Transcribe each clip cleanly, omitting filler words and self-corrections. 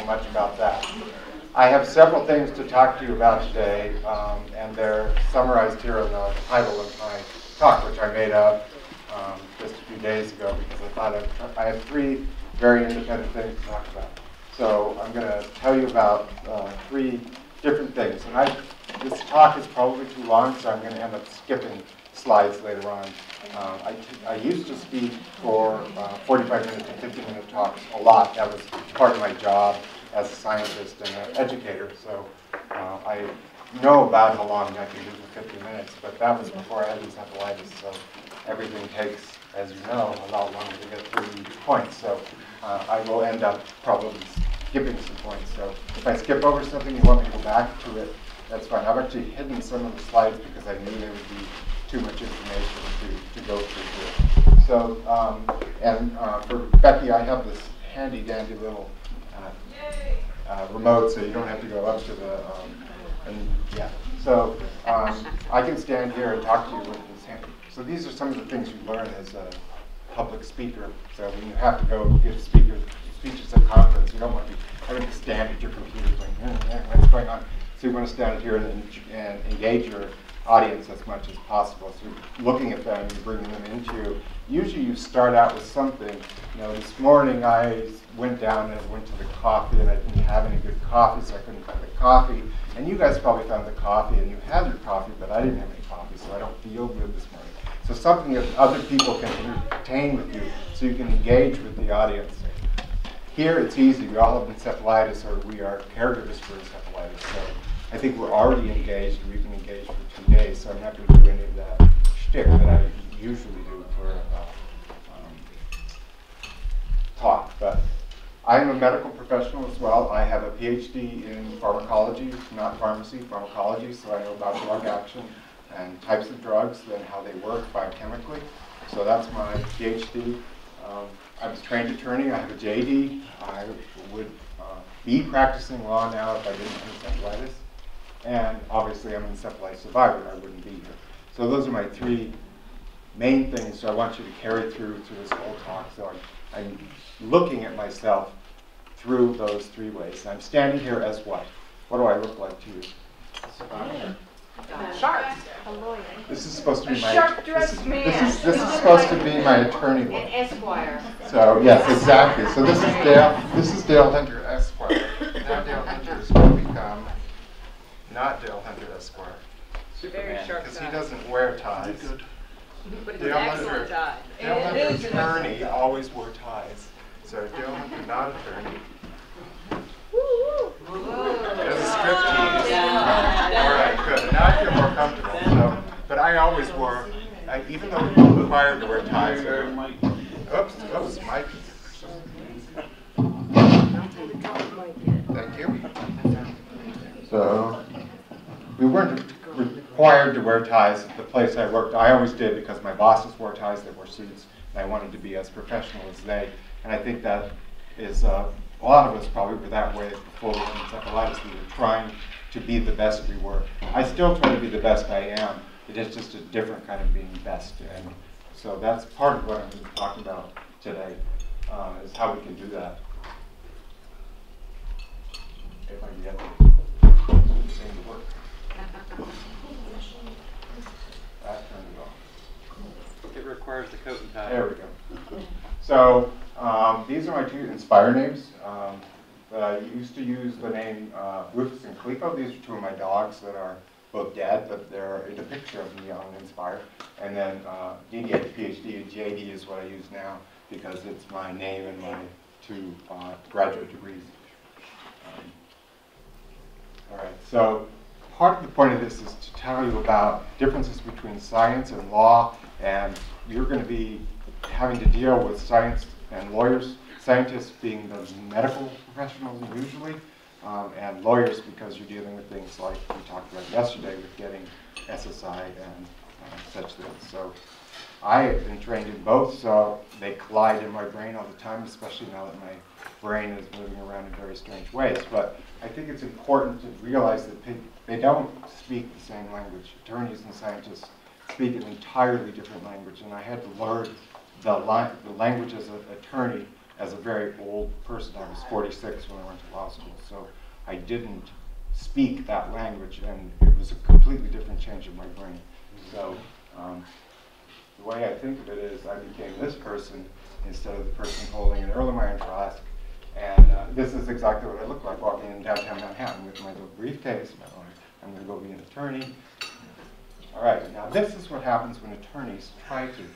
much about that. I have several things to talk to you about today, and they're summarized here in the title of my talk, which I made up just a few days ago because I thought I had three very independent things to talk about. So I'm going to tell you about three different things. And this talk is probably too long, so I'm going to end up skipping slides later on. I used to speak for 45-minute and 50-minute talks a lot. That was part of my job as a scientist and an educator. So I know about how long I can do for 50 minutes, but that was before I had encephalitis. So everything takes, as you know, a lot longer to get through each point. So I will end up probably skipping some points. So if I skip over something, you want me to go back to it, that's fine. I've actually hidden some of the slides because I knew there would be too much information to go through here. So, for Becky, I have this handy dandy little remote, so you don't have to go up to the, So I can stand here and talk to you with this handy. So these are some of the things you learn as a public speaker. So when you have to go give speeches at conference, you don't want to be having to stand at your computer going, what's going on? So you want to stand here and engage your audience as much as possible. So you're looking at them and bringing them into you. Usually you start out with something. You know, this morning I went down and went to the coffee and I didn't have any good coffee, so I couldn't find the coffee. And you guys probably found the coffee and you had your coffee, but I didn't have any coffee, so I don't feel good this morning. So something that other people can entertain with you so you can engage with the audience. Here it's easy. We all have encephalitis, or we are caregivers for encephalitis. So I think we're already engaged, and we've been engaged for 2 days, so I'm not going to do any of that shtick that I usually do for talk. But I'm a medical professional as well. I have a PhD in pharmacology, not pharmacy, pharmacology, so I know about drug action and types of drugs and how they work biochemically. So that's my PhD. I was a trained attorney. I have a JD. I would be practicing law now if I didn't have encephalitis. And obviously I'm an encephalitis survivor, or I wouldn't be here. So those are my three main things. So I want you to carry through this whole talk. So I'm looking at myself through those three ways. I'm standing here as what? What do I look like to you? Sharp. This is supposed to be my sharp-dressed man. This is supposed to be my attorney look. An esquire. So yes, exactly. So this is Dale. This is Dale Hunter Esquire. Now Dale Hunter is going to become not Dale Hunter Esquire. Very sharp because he doesn't wear ties. But it's an excellent tie. Dale Hunter attorney always wore ties. So Dale Hunter not attorney. As a striptease. All right, good. Now I feel more comfortable. So, but I always wore, even though we were required to wear ties. Oops, Mike. Thank you. So, we weren't required to wear ties at the place I worked. I always did because my bosses wore ties, they wore suits, and I wanted to be as professional as they. And I think that is, a lot of us probably were that way before we had encephalitis. We were trying to be the best we were. I still try to be the best I am. It is just a different kind of being best. And so that's part of what I'm going to talk about today, is how we can do that. If I can get the thing to work. That turned it off. It requires the coat and tie. There we go. So these are my two Inspire names. I used to use the name Rufus and Calico. These are two of my dogs that are both dead, but they're in a picture of me on Inspire. And then DDH, PhD, and JD is what I use now because it's my name and my two graduate degrees. All right, so part of the point of this is to tell you about differences between science and law, and you're going to be having to deal with science and lawyers, scientists being the medical professionals usually, and lawyers because you're dealing with things like we talked about yesterday with getting SSI and such things. So I have been trained in both, so they collide in my brain all the time, especially now that my brain is moving around in very strange ways. But I think it's important to realize that they don't speak the same language. Attorneys and scientists speak an entirely different language, and I had to learn the language as an attorney as a very old person. I was 46 when I went to law school, so I didn't speak that language, and it was a completely different change in my brain. So the way I think of it is I became this person instead of the person holding an Erlenmeyer flask. And this is exactly what I look like walking in downtown Manhattan with my little briefcase. I'm going to go be an attorney. All right, now this is what happens when attorneys try to.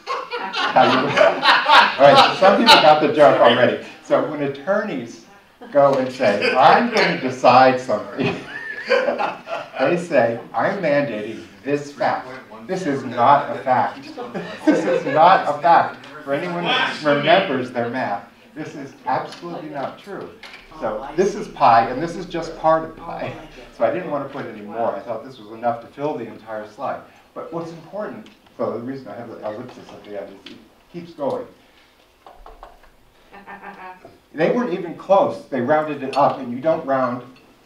All right, so some people got the joke already. So when attorneys go and say, I'm going to decide something, they say, I'm mandating this fact. This is not a fact. This is not a fact. For anyone who remembers their math, this is absolutely not true. So this is pi, and this is just part of pi. So I didn't want to put any more. I thought this was enough to fill the entire slide. But what's important, so the reason I have the ellipsis at the end is it keeps going. They weren't even close. They rounded it up, and you don't round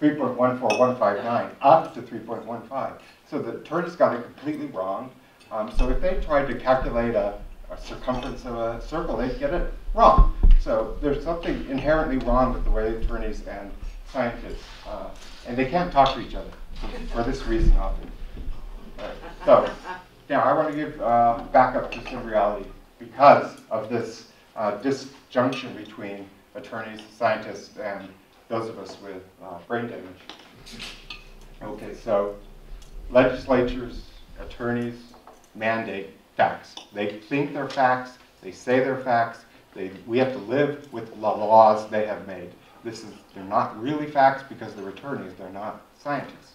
3.14159 up to 3.15. So the attorneys got it completely wrong. So if they tried to calculate a circumference of a circle, they'd get it wrong. So there's something inherently wrong with the way attorneys and scientists, and they can't talk to each other for this reason often. Right. So now I want to give back up to some reality because of this disjunction between attorneys, scientists, and those of us with brain damage. Okay, so legislatures, attorneys mandate facts. They think they're facts, they say they're facts, we have to live with the laws they have made. They're not really facts because they're attorneys, they're not scientists.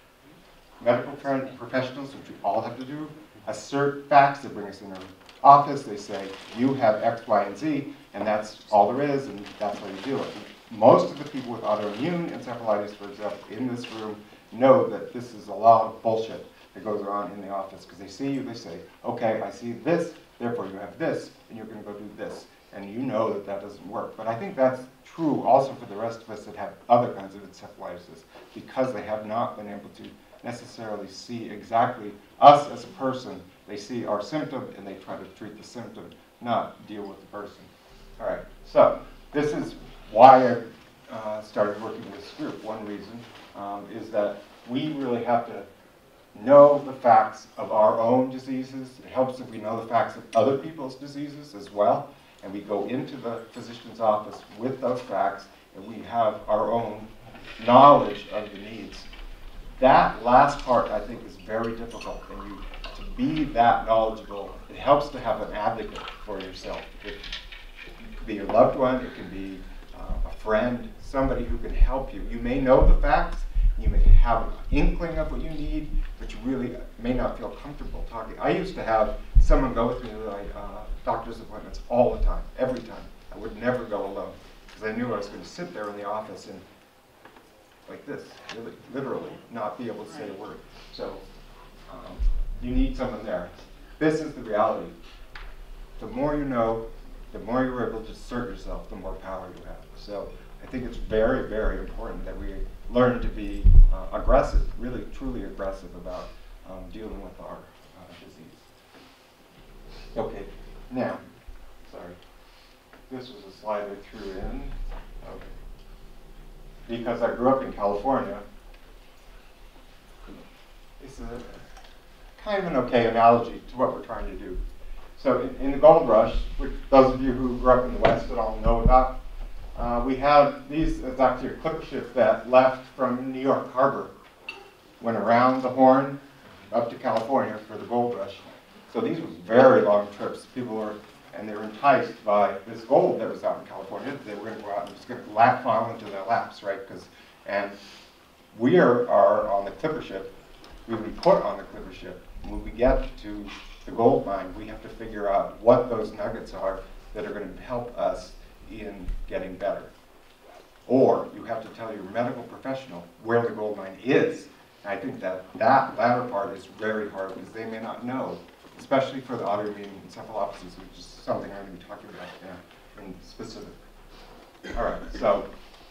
Medical professionals, which we all have to do, assert facts. They bring us in their office, they say, you have X, Y, and Z, and that's all there is, and that's how you deal with it. Most of the people with autoimmune encephalitis, for example, in this room, know that this is a lot of bullshit that goes on in the office, because they see you, they say, okay, I see this, therefore you have this, and you're going to go do this. And you know that that doesn't work. But I think that's true also for the rest of us that have other kinds of encephalitis, because they have not been able to necessarily see exactly us as a person. They see our symptom, and they try to treat the symptom, not deal with the person. All right, so this is why I started working with this group. One reason is that we really have to know the facts of our own diseases. It helps if we know the facts of other people's diseases as well. And we go into the physician's office with those facts, and we have our own knowledge of the needs. That last part, I think, is very difficult. And to be that knowledgeable, it helps to have an advocate for yourself. It can be your loved one, it can be a friend, somebody who can help you. You may know the facts, you may have an inkling of what you need, but you really may not feel comfortable talking. I used to have someone go with me to my doctor's appointments all the time, every time. I would never go alone, because I knew I was going to sit there in the office and like this, really, literally, not be able to say a word. So you need someone there. This is the reality. The more you know, the more you're able to assert yourself, the more power you have. So I think it's very, very important that we learn to be aggressive, really, truly aggressive about dealing with our disease. Okay, now, sorry, this was a slide I threw in. Okay. Because I grew up in California, it's a kind of an okay analogy to what we're trying to do. So in the gold rush, which those of you who grew up in the West at all know about, we had these, it's actually a clipper ship that left from New York Harbor, went around the Horn up to California for the gold rush. So these were very long trips. People were, and they were enticed by this gold that was out in California. They were going to go out and just going to fall into their laps, right? And we are on the clipper ship. We've been put on the clipper ship. When we get to the gold mine, we have to figure out what those nuggets are that are going to help us in getting better. Or you have to tell your medical professional where the gold mine is. And I think that latter part is very hard because they may not know, especially for the autoimmune encephalopathies, which is something I'm going to be talking about now in specific. All right, so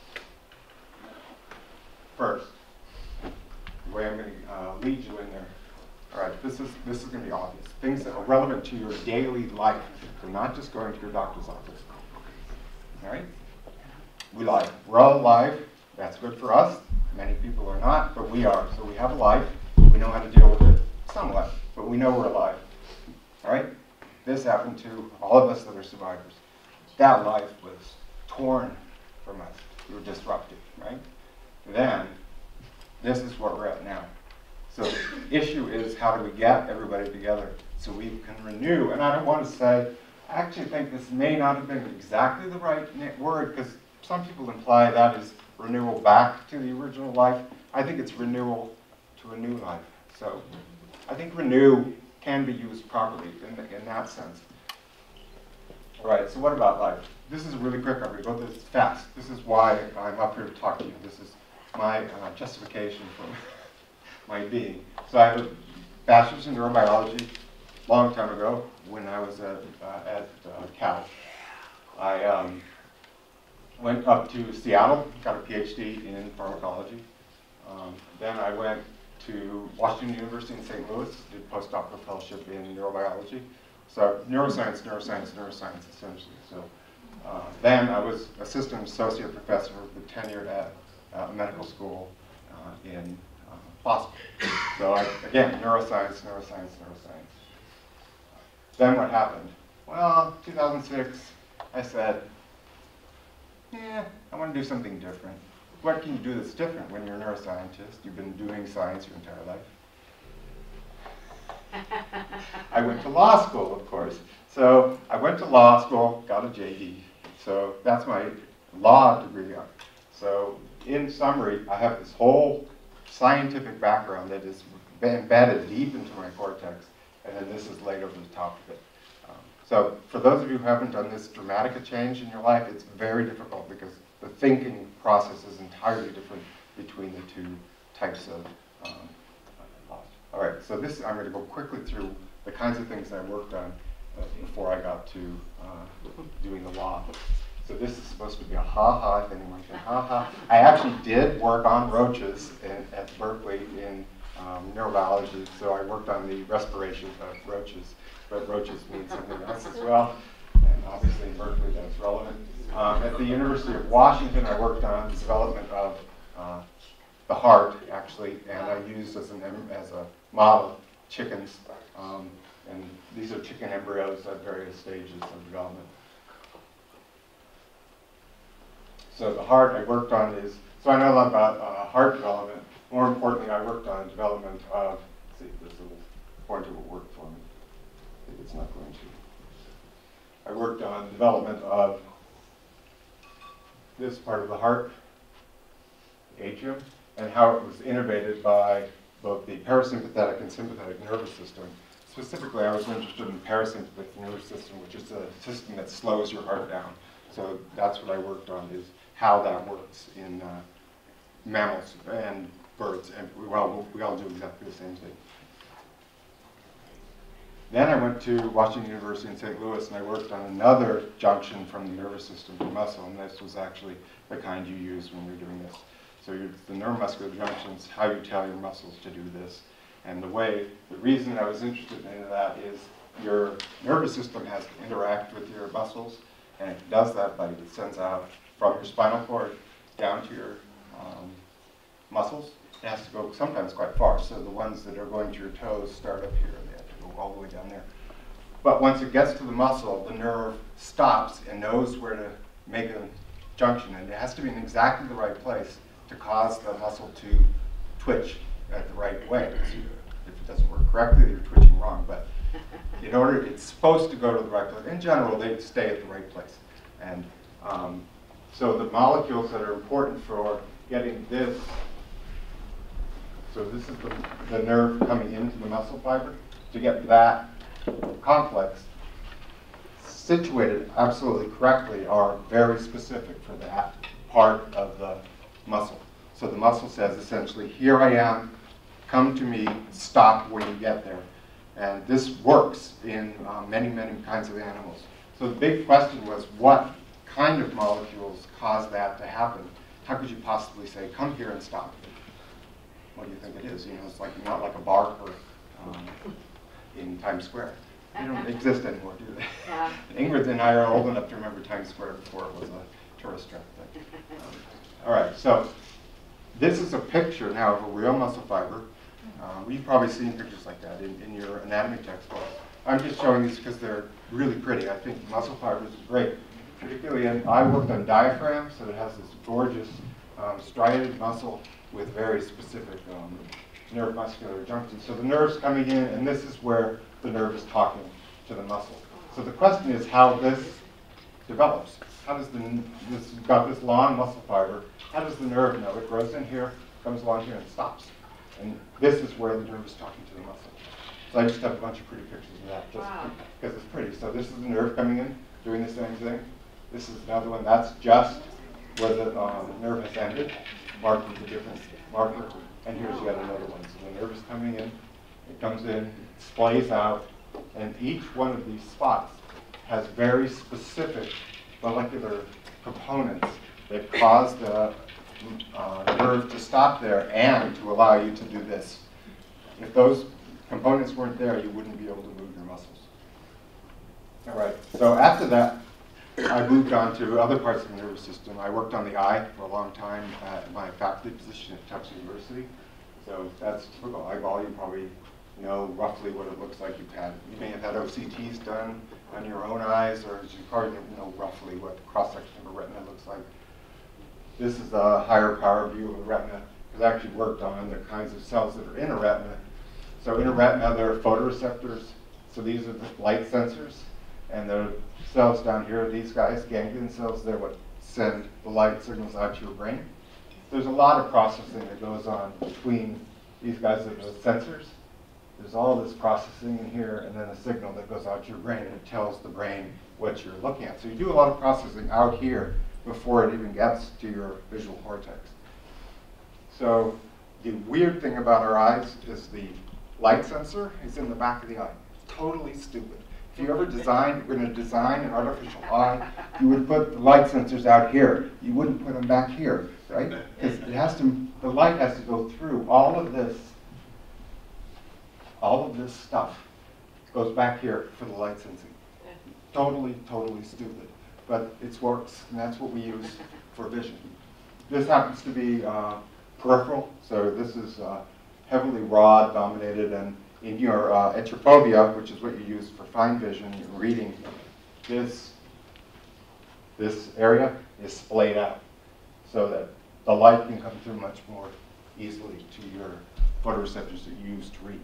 first, the way I'm going to lead you in there. All right, this is going to be obvious. Things that are relevant to your daily life. So not just going to your doctor's office. all right? We live. We're all alive. That's good for us. Many people are not, but we are. So we have a life. We know how to deal with it somewhat, but we know we're alive, all right? This happened to all of us that are survivors. That life was torn from us. We were disrupted, right? Then, this is what we're at now. So the issue is, how do we get everybody together so we can renew? And I don't want to say, I actually think this may not have been exactly the right word, because some people imply that is renewal back to the original life. I think it's renewal to a new life. So I think renew can be used properly in that sense. All right, so what about life? This is really quick. I'm going to go this fast. This is why I'm up here to talk to you. This is my justification for my being. So I have a bachelor's in neurobiology long time ago when I was at Cal. I went up to Seattle, got a PhD in pharmacology. Then I went to Washington University in St. Louis, did postdoctoral fellowship in neurobiology. So neuroscience, essentially. So then I was assistant associate professor with tenure at medical school in Boston. So again, neuroscience. Then what happened? Well, 2006, I said, I want to do something different. What can you do that's different when you're a neuroscientist? You've been doing science your entire life. I went to law school, of course. So I went to law school, got a JD. So that's my law degree. So in summary, I have this whole scientific background that is embedded deep into my cortex, and then this is laid over the top of it. So for those of you who haven't done this dramatic a change in your life, it's very difficult because the thinking process is entirely different between the two types of laws. All right, so this, I'm going to go quickly through the kinds of things I worked on before I got to doing the law. So this is supposed to be a ha-ha, if anyone can ha-ha. I actually did work on roaches at Berkeley in neurobiology, so I worked on the respiration of roaches, but roaches mean something else as well, and obviously in Berkeley that's relevant. At the University of Washington, I worked on the development of the heart, actually, and I used as a model chickens, and these are chicken embryos at various stages of development. So the heart I worked on is, so I know a lot about heart development. More importantly, I worked on development of, let's see if this little pointer will work for me. I think it's not going to. I worked on development of this part of the heart, the atrium, and how it was innervated by both the parasympathetic and sympathetic nervous system. Specifically, I was interested in the parasympathetic nervous system, which is a system that slows your heart down. So that's what I worked on, is how that works in mammals and birds, and we all do exactly the same thing. Then I went to Washington University in St. Louis, and I worked on another junction from the nervous system to muscle, and this was actually the kind you use when you're doing this. So the neuromuscular junctions, how you tell your muscles to do this. And the reason I was interested in that is your nervous system has to interact with your muscles, and it does that by, it sends out from your spinal cord down to your muscles. It has to go sometimes quite far. So the ones that are going to your toes start up here, and they have to go all the way down there. But once it gets to the muscle, the nerve stops and knows where to make a junction, and it has to be in exactly the right place to cause the muscle to twitch at the right way. So if it doesn't work correctly, you're twitching wrong. But in order, it's supposed to go to the right place. In general, they stay at the right place. And so the molecules that are important for getting this, so this is the nerve coming into the muscle fiber. To get that complex situated absolutely correctly are very specific for that part of the muscle. So the muscle says essentially, here I am, come to me, stop when you get there. And this works in many, many kinds of animals. So the big question was, what kind of molecules cause that to happen? How could you possibly say, come here and stop? What do you think it is? You know, it's like not like a barker in Times Square. They don't exist anymore, do they? Yeah. Ingrid and I are old enough to remember Times Square before it was a tourist trap thing. All right, so this is a picture now of a real muscle fiber. We've probably seen pictures like that in your anatomy textbook. I'm just showing these because they're really pretty. I think muscle fibers are great. Particularly, I worked on diaphragm, so it has this gorgeous striated muscle with very specific neuromuscular junctions. So the nerve's coming in, and this is where the nerve is talking to the muscle. So the question is how this develops. How does you've got this long muscle fiber, how does the nerve know? It grows in here, comes along here, and stops. And this is where the nerve is talking to the muscle. So I just have a bunch of pretty pictures of that, just because it's pretty. So this is the nerve coming in, doing the same thing. This is another one. That's just where the nerve has ended, marked with a different marker. And here's yet another one. So the nerve is coming in, it comes in, splays out, and each one of these spots has very specific molecular components that cause the nerve to stop there and to allow you to do this. If those components weren't there, you wouldn't be able to move your muscles. All right, so after that, I moved on to other parts of the nervous system. I worked on the eye for a long time at my faculty position at Tufts University. So that's typical eyeball. You probably know roughly what it looks like. You may have had OCTs done on your own eyes, or you probably know roughly what the cross-section of a retina looks like. This is a higher power view of a retina, because I actually worked on the kinds of cells that are in a retina. So in a retina, there are photoreceptors. So these are the light sensors. And the cells down here, these guys, ganglion cells, they're what send the light signals out to your brain. There's a lot of processing that goes on between these guys that are the sensors. There's all this processing in here, and then a signal that goes out to your brain, and it tells the brain what you're looking at. So you do a lot of processing out here before it even gets to your visual cortex. So the weird thing about our eyes is the light sensor is in the back of the eye. Totally stupid. If you ever were going to design an artificial eye, you would put the light sensors out here. You wouldn't put them back here, right? Because the light has to go through all of this stuff goes back here for the light sensing. Totally, totally stupid. But it works, and that's what we use for vision. This happens to be peripheral, so this is heavily rod dominated, and in your entropobia, which is what you use for fine vision and reading, this area is splayed out so that the light can come through much more easily to your photoreceptors that you use to read.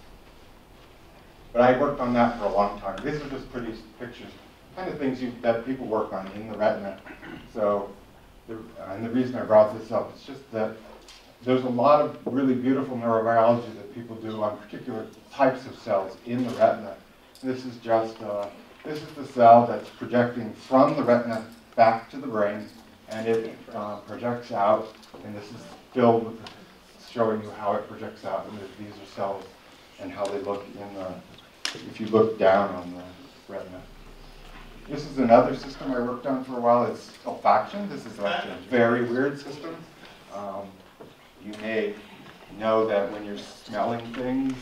But I worked on that for a long time. These are just pretty pictures, kind of things that people work on in the retina. So, and the reason I brought this up is just that there's a lot of really beautiful neurobiology that people do on particular types of cells in the retina. This is just, this is the cell that's projecting from the retina back to the brain, and it projects out, and this is filled with showing you how it projects out, and these are cells and how they look in the, if you look down on the retina. This is another system I worked on for a while. It's olfaction. This is actually a very weird system. You may know that when you're smelling things,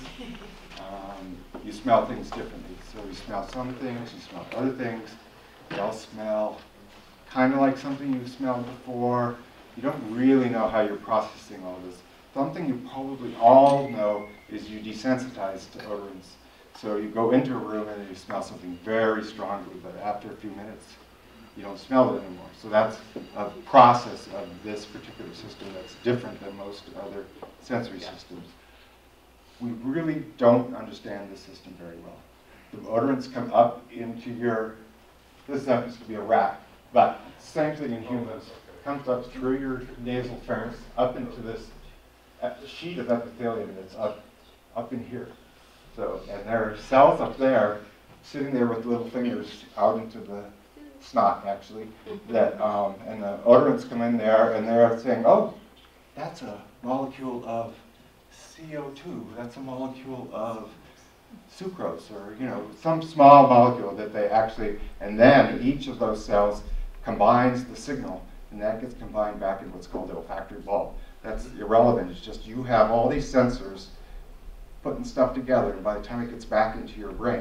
you smell things differently. So you smell some things, you smell other things. They all smell kind of like something you've smelled before. You don't really know how you're processing all this. Something you probably all know is you desensitize to odorants. So you go into a room and you smell something very strongly, but after a few minutes, you don't smell it anymore. So that's a process of this particular system that's different than most other sensory systems. We really don't understand this system very well. The odorants come up into your, this happens to be a rat, but same thing in humans. It comes up through your nasal pharynx, up into this sheet of epithelium that's up in here. So, and there are cells up there, sitting there with little fingers out into the snot, actually, that, and the odorants come in there, and they're saying, oh, that's a molecule of CO2, that's a molecule of sucrose, or, you know, some small molecule that they actually, and then each of those cells combines the signal, and that gets combined back in what's called the olfactory bulb. That's irrelevant, it's just you have all these sensors putting stuff together, and by the time it gets back into your brain,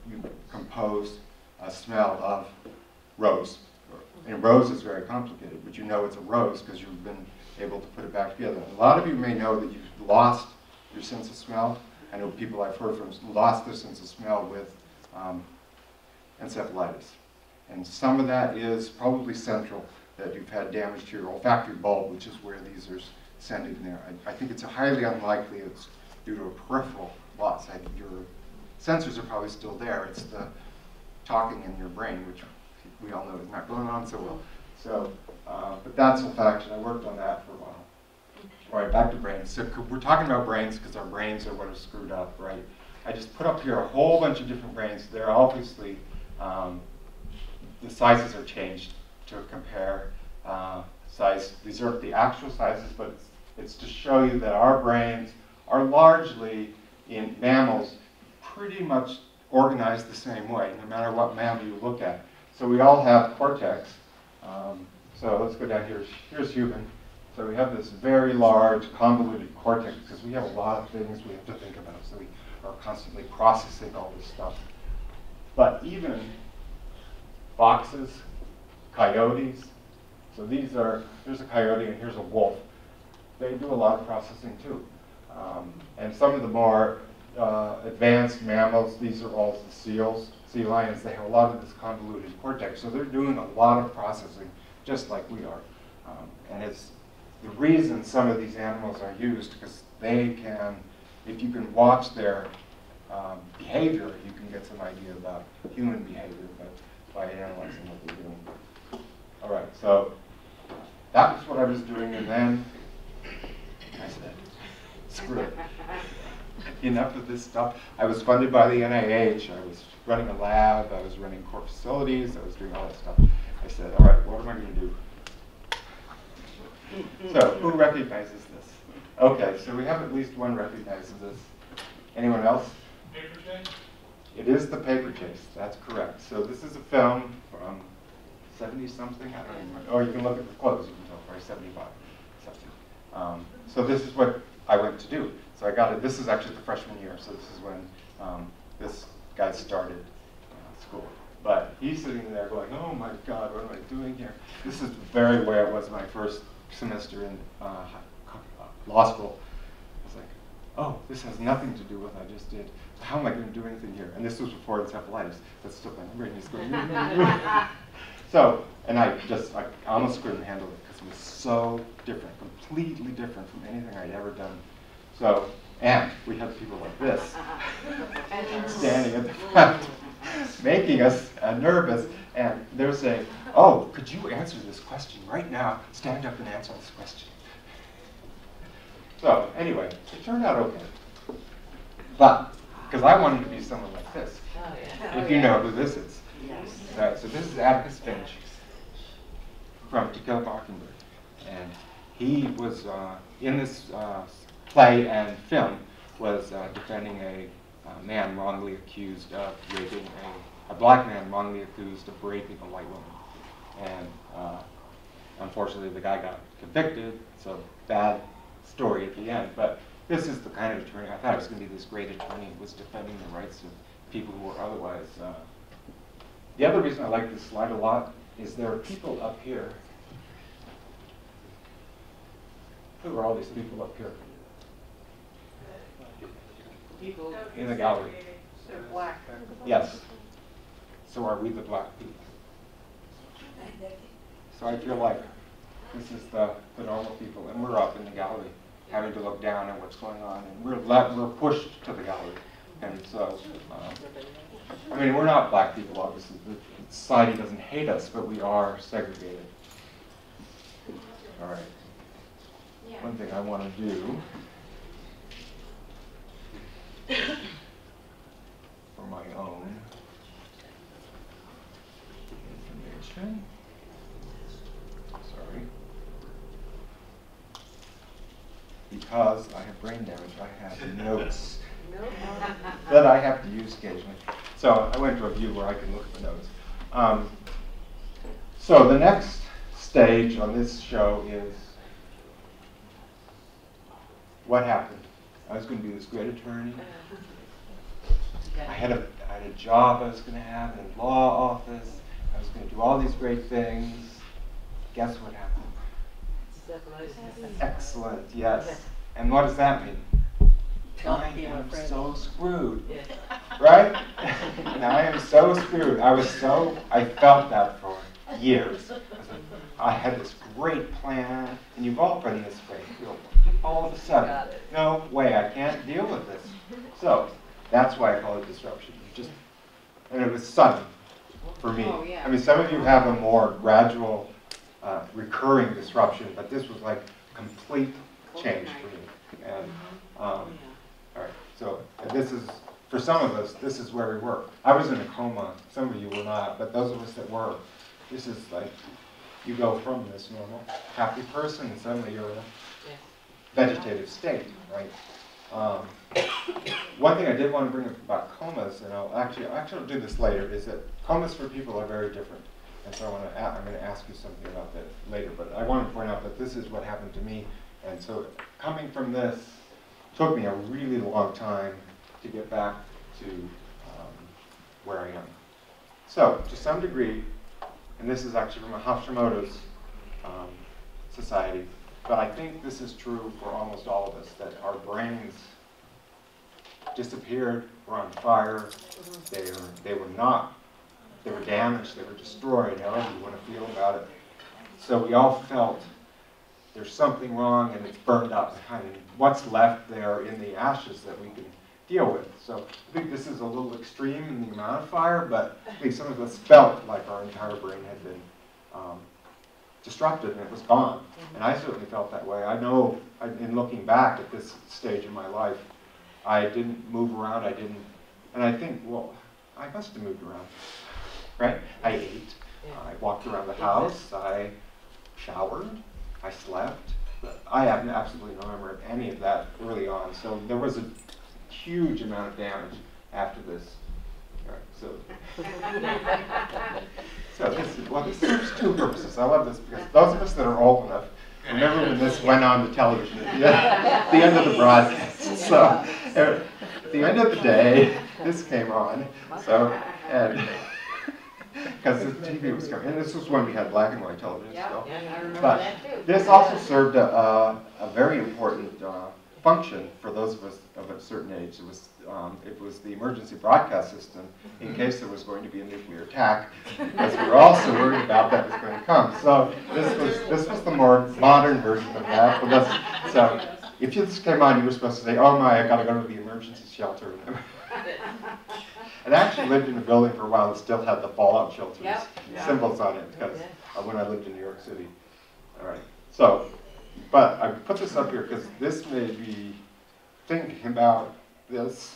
you compose a smell of rose. And rose is very complicated, but you know it's a rose because you've been able to put it back together. A lot of you may know that you've lost your sense of smell. I know people I've heard from lost their sense of smell with encephalitis. And some of that is probably central, that you've had damage to your olfactory bulb, which is where these are sending there. I think it's highly unlikely it's due to a peripheral loss. I think your sensors are probably still there. It's the talking in your brain, which we all know is not going on so well. So, but that's olfaction. I worked on that for a while. All right, back to brains. So we're talking about brains because our brains are what are screwed up, right? I just put up here a whole bunch of different brains. They're obviously, the sizes are changed to compare size. These are the actual sizes, but it's to show you that our brains are largely, in mammals, pretty much organized the same way, no matter what mammal you look at. So we all have cortex. So let's go down here. Here's human. So we have this very large, convoluted cortex because we have a lot of things we have to think about. So we are constantly processing all this stuff. But even foxes, coyotes, so here's a coyote and here's a wolf. They do a lot of processing too. And some of the more advanced mammals, these are all the seals, sea lions, they have a lot of this convoluted cortex. So they're doing a lot of processing just like we are. And it's the reason some of these animals are used because they can, if you can watch their behavior, you can get some idea about human behavior by analyzing what they're doing. All right, so that was what I was doing, and then I said, screw it. Enough of this stuff. I was funded by the NIH. I was running a lab. I was running core facilities. I was doing all that stuff. I said, all right, what am I going to do? So, who recognizes this? Okay, so we have at least one recognizes this. Anyone else? Paper chase? It is the paper chase. That's correct. So this is a film from 70-something. I don't remember. Or you can look at the clothes. You can tell, probably 75 something. So this is what I went to do. So I got it. This is actually the freshman year. So this is when this guy started school. But he's sitting there going, oh my God, what am I doing here? This is very where it was my first semester in law school. I was like, oh, this has nothing to do with what I just did. How am I going to do anything here? And this was before encephalitis. That's still my brain is going. So, and I almost couldn't handle it because it was so different, completely different from anything I'd ever done. So, and we had people like this standing at the front, making us nervous, and they're saying, oh, could you answer this question right now? Stand up and answer this question. So, anyway, it turned out okay. But, because I wanted to be someone like this, if you know who this is. Yes. So this is Atticus Finch from To Kill a Mockingbird. And he was, in this play and film, was defending a man wrongly accused of raping a black man wrongly accused of raping a white woman. And unfortunately the guy got convicted, so bad story at the end. But this is the kind of attorney, I thought it was going to be this great attorney who was defending the rights of people who were otherwise. The other reason I like this slide a lot is there are people up here. Who are all these people up here? People in the gallery. They're black. Yes. So are we the black people? So I feel like this is the normal people, and we're up in the gallery having to look down at what's going on, and we're pushed to the gallery. And so, I mean, we're not black people, obviously. The society doesn't hate us, but we are segregated. All right. One thing I want to do for my own information. Sorry. Because I have brain damage, I have notes that I have to use occasionally. So I went to a view where I can look at the notes. So the next stage on this show is what happened. I was going to be this great attorney. I had a job I was going to have in a law office. I was going to do all these great things. Guess what happened? Excellent, yes. And what does that mean? I am so screwed. Right? And I am so screwed. I felt that for years. I had this great plan, and you've all been this way. All of a sudden, no way, I can't deal with this. So that's why I call it disruption. And it was sudden for me. Oh, yeah. I mean, some of you have a more gradual, recurring disruption, but this was like complete change for me. And all right, so this is, for some of us, this is where we were. I was in a coma. Some of you were not, but those of us that were, this is like, you go from this normal, happy person, and suddenly you're in a vegetative state, right? One thing I did want to bring up about comas, and I'll do this later, is that comas for people are very different. And so I'm going to ask you something about that later, but I want to point out that this is what happened to me. And so coming from this took me a really long time to get back to where I am. So to some degree, and this is actually from a Hashimoto's society, but I think this is true for almost all of us, that our brains disappeared, were on fire, they were damaged, they were destroyed, however you want to feel about it. So we all felt there's something wrong and it's burned up behind it. What's left there in the ashes that we can deal with. So I think this is a little extreme in the amount of fire, but I think some of us felt like our entire brain had been disrupted and it was gone. And I certainly felt that way. I know, in looking back at this stage in my life, I didn't move around, and I think, well, I must have moved around, right? I ate, I walked around the house, I showered, I slept, but I have absolutely no memory of any of that early on. So there was a huge amount of damage after this. All right, so this serves two purposes. I love this because those of us that are old enough remember when this went on the television at the end of the broadcast. So at the end of the day, this came on. So and because the TV was coming, and this was when we had black and white television still. I remember But that too. this also served a very important function for those of us of a certain age. It was the emergency broadcast system in case there was going to be a nuclear attack, because we were also worried about that was going to come. So this was the more modern version of that. But so if this came on, you were supposed to say, "Oh my, I got to go to the emergency shelter." And I actually lived in a building for a while that still had the fallout shelters symbols on it, because when I lived in New York City. All right. So, but I put this up here because this made me thinking about this.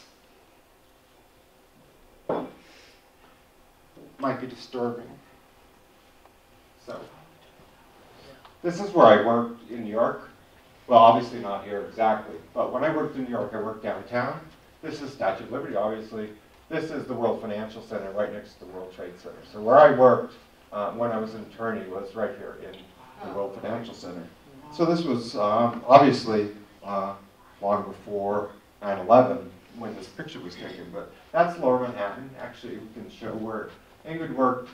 Might be disturbing. So, this is where I worked in New York. Well, obviously not here exactly, but when I worked in New York, I worked downtown. This is Statue of Liberty, obviously. This is the World Financial Center right next to the World Trade Center. So where I worked when I was an attorney was right here in the World Financial Center. So this was obviously long before 9/11 when this picture was taken, but that's Lower Manhattan. Actually, we can show where Ingrid worked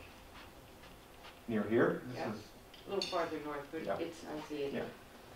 near here. This is A little farther north, but I see it. Yeah.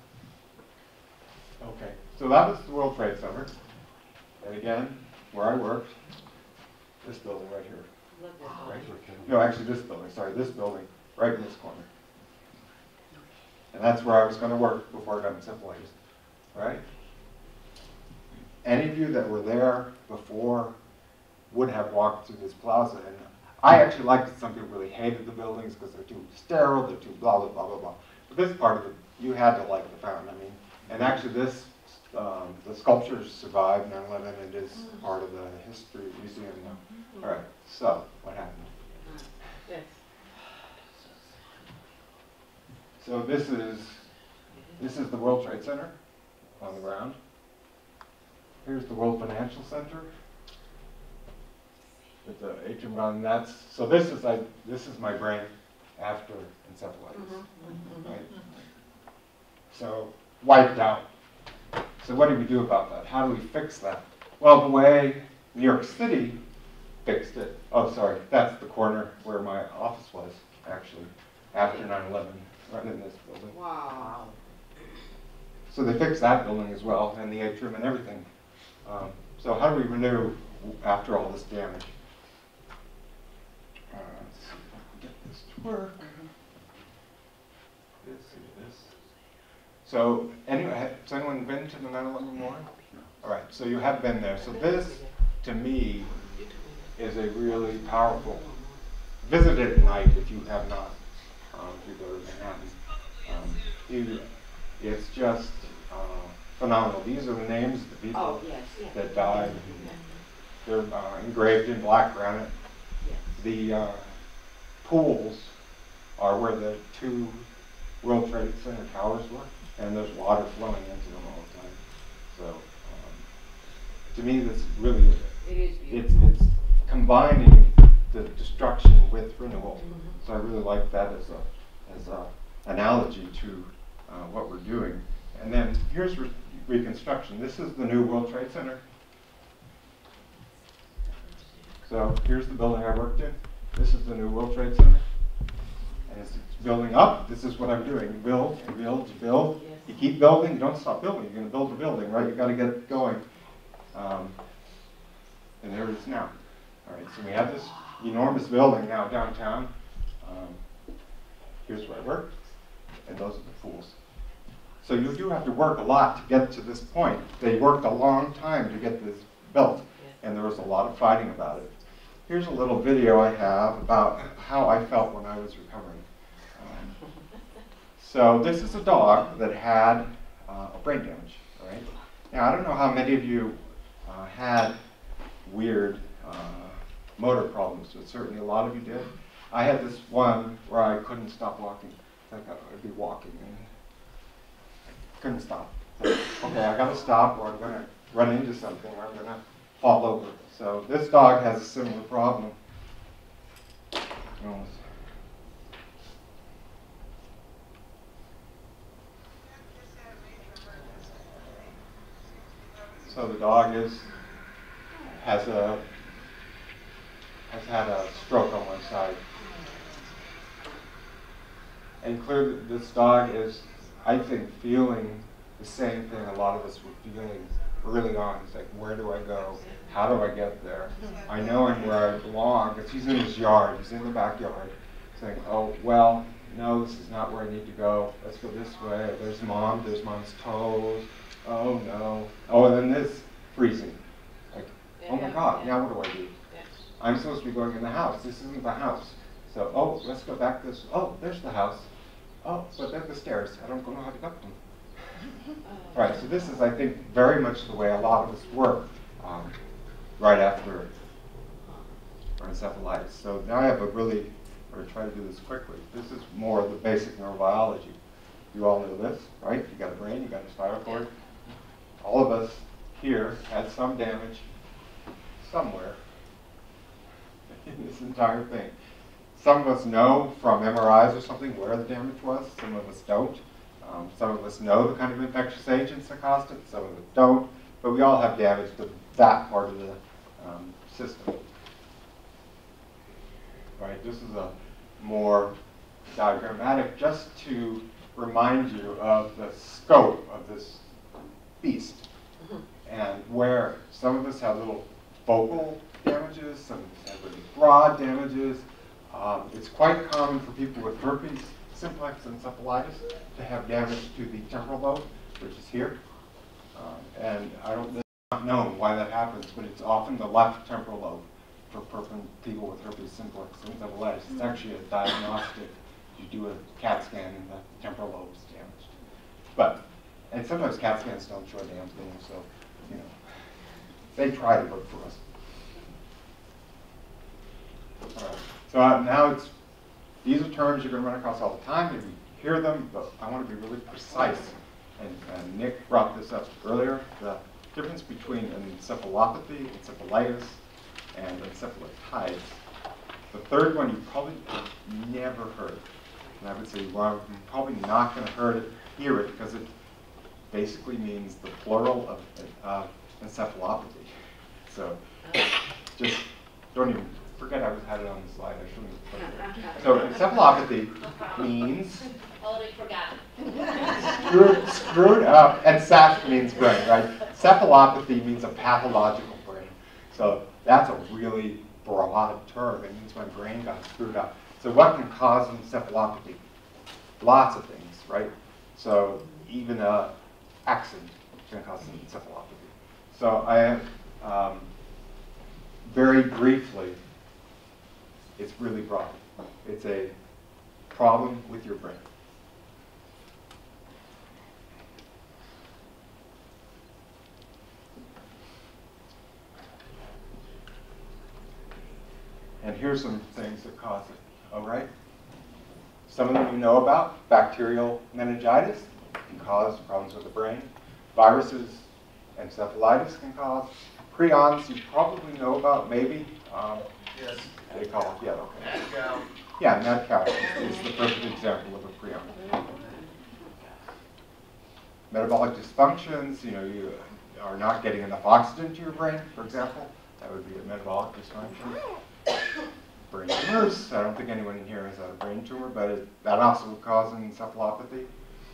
Okay, so that was the World Trade Center. And again, where I worked, this building right here. Right here. No, actually this building, sorry, this building, right in this corner. And that's where I was going to work before I got encephalitis, right? Any of you that were there before would have walked through this plaza. And I actually liked it. Some people really hated the buildings because they're too sterile, they're too blah, blah, blah, blah, blah. But this part of it, you had to like the fountain. I mean, and actually this, the sculptures survived 9/11 and is part of the history museum now. All right, so what happened? Yes. So this is the World Trade Center on the ground. Here's the World Financial Center with the atrium gun. So this is my brain after encephalitis. Right? So wiped out. So what do we do about that? How do we fix that? Well, the way New York City fixed it. Oh, sorry, that's the corner where my office was, actually, after 9/11, right in this building. Wow. So they fixed that building as well, and the atrium and everything. So how do we renew after all this damage? Let's see if I can get this to work. Let's see this. So, anyway, has anyone been to the 9/11 Memorial? All right, so you have been there. So this, to me, is a really powerful. Visit it at night if you have not. If you go to Manhattan, it's just phenomenal. These are the names of the people that died. They're engraved in black granite. The pools are where the 2 World Trade Center towers were, and there's water flowing into them all the time. So, to me, this really it's combining the destruction with renewal. So I really like that as a analogy to what we're doing. And then here's reconstruction. This is the new World Trade Center. So here's the building I worked in. This is the new World Trade Center. And as it's building up, this is what I'm doing. You build, you build, you build. You keep building, you don't stop building. You're going to build a building, right? You've got to get it going. And there it is now. All right, so we have this enormous building now downtown. Here's where I work, and those are the pools. So you do have to work a lot to get to this point. They worked a long time to get this built, and there was a lot of fighting about it. Here's a little video I have about how I felt when I was recovering. So this is a dog that had a brain damage, right? Now, I don't know how many of you had weird motor problems, but certainly a lot of you did. I had this one where I couldn't stop walking. Like I'd be walking and couldn't stop. So, okay, I gotta stop or I'm gonna run into something or I'm gonna fall over. So this dog has a similar problem. So the dog has had a stroke on one side. And clearly this dog is, I think, feeling the same thing a lot of us were feeling early on. It's like, where do I go? How do I get there? I know I'm where I belong, because he's in his yard, he's in the backyard, saying, oh, well, no, this is not where I need to go. Let's go this way. There's mom's toes. Oh, no. Oh, and then this freezing. Like, oh my God, now what do I do? I'm supposed to be going in the house. This isn't the house. So, oh, let's go back this. Oh, there's the house. Oh, but then the stairs. I don't know how to get them. Right, so this is, I think, very much the way a lot of us work right after encephalitis. So now I have a really, I'm going to try to do this quickly. This is more of the basic neurobiology. You all know this, right? You got a brain, you got a spinal cord. All of us here had some damage somewhere in this entire thing. Some of us know from MRIs or something where the damage was. Some of us don't. Some of us know the kind of infectious agents that caused it. Some of us don't. But we all have damage to that part of the system. Right. This is a more diagrammatic, just to remind you of the scope of this beast, and where some of us have little focal damages, some of us have really broad damages. It's quite common for people with herpes simplex encephalitis to have damage to the temporal lobe, which is here. And I don't not know why that happens, but it's often the left temporal lobe for people with herpes simplex encephalitis. It's actually a diagnostic. You do a CAT scan and the temporal lobe is damaged. And sometimes CAT scans don't show a damn thing, so, you know, they try to look for us. All right. So now these are terms you're going to run across all the time. Maybe you hear them, but I want to be really precise. And Nick brought this up earlier, the difference between encephalopathy, encephalitis, and encephalitides. The third one you probably have never heard. And I would say, well, I'm probably not going to hear it because it basically means the plural of encephalopathy. So just don't even forget I had it on the slide. I shouldn't have put it. So encephalopathy means Already forgot. screwed up, and sap means brain, right? Encephalopathy means a pathological brain. So that's a really broad term. It means my brain got screwed up. So what can cause encephalopathy? Lots of things, right? So even an accident can cause encephalopathy. So I have, very briefly, it's really broad. It's a problem with your brain. And here's some things that cause it, all right? Some of them you know about. Bacterial meningitis can cause problems with the brain. Viruses, encephalitis can cause. Prions you probably know about, maybe. Yes. They call it, yeah, okay. Mad cow. Yeah, mad cow is the perfect example of a prion. Metabolic dysfunctions, you are not getting enough oxygen to your brain, for example. That would be a metabolic dysfunction. Brain tumors, I don't think anyone in here has had a brain tumor, but that also would cause an encephalopathy.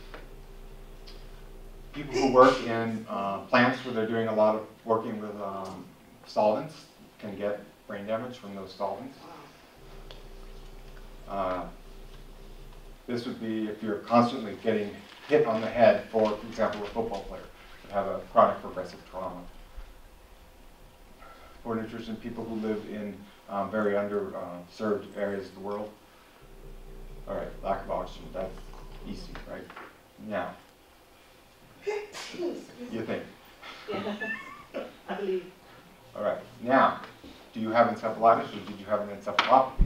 People who work in plants where they're doing a lot of working with solvents can get brain damage from those solvents. This would be if you're constantly getting hit on the head, for example, a football player would have a chronic progressive trauma. Poor nutrition, people who live in very underserved areas of the world. All right, lack of oxygen, that's easy, right? Now, you think. Yeah, I believe. All right, now, do you have encephalitis or did you have an encephalopathy?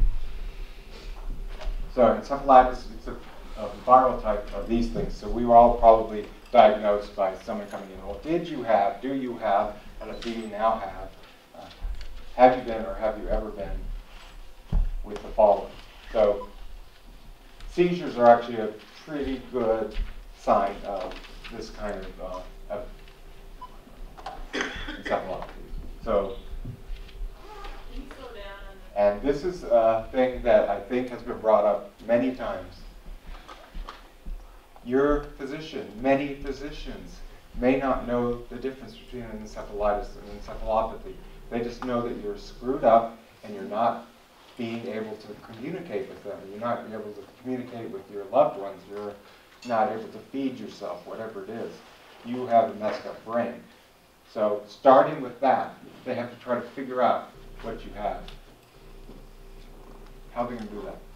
So encephalitis is a viral type of these things. So we were all probably diagnosed by someone coming in, well, did you have, do you have, and do you now have you been or have you ever been with the following? So seizures are actually a pretty good sign of this kind of encephalopathy. So, and this is a thing that I think has been brought up many times. Your physician, many physicians, may not know the difference between an encephalitis and an encephalopathy. They just know that you're screwed up and you're not being able to communicate with them. You're not able to communicate with your loved ones. You're not able to feed yourself, whatever it is. You have a messed up brain. So starting with that, they have to try to figure out what you have. How are they going to do that?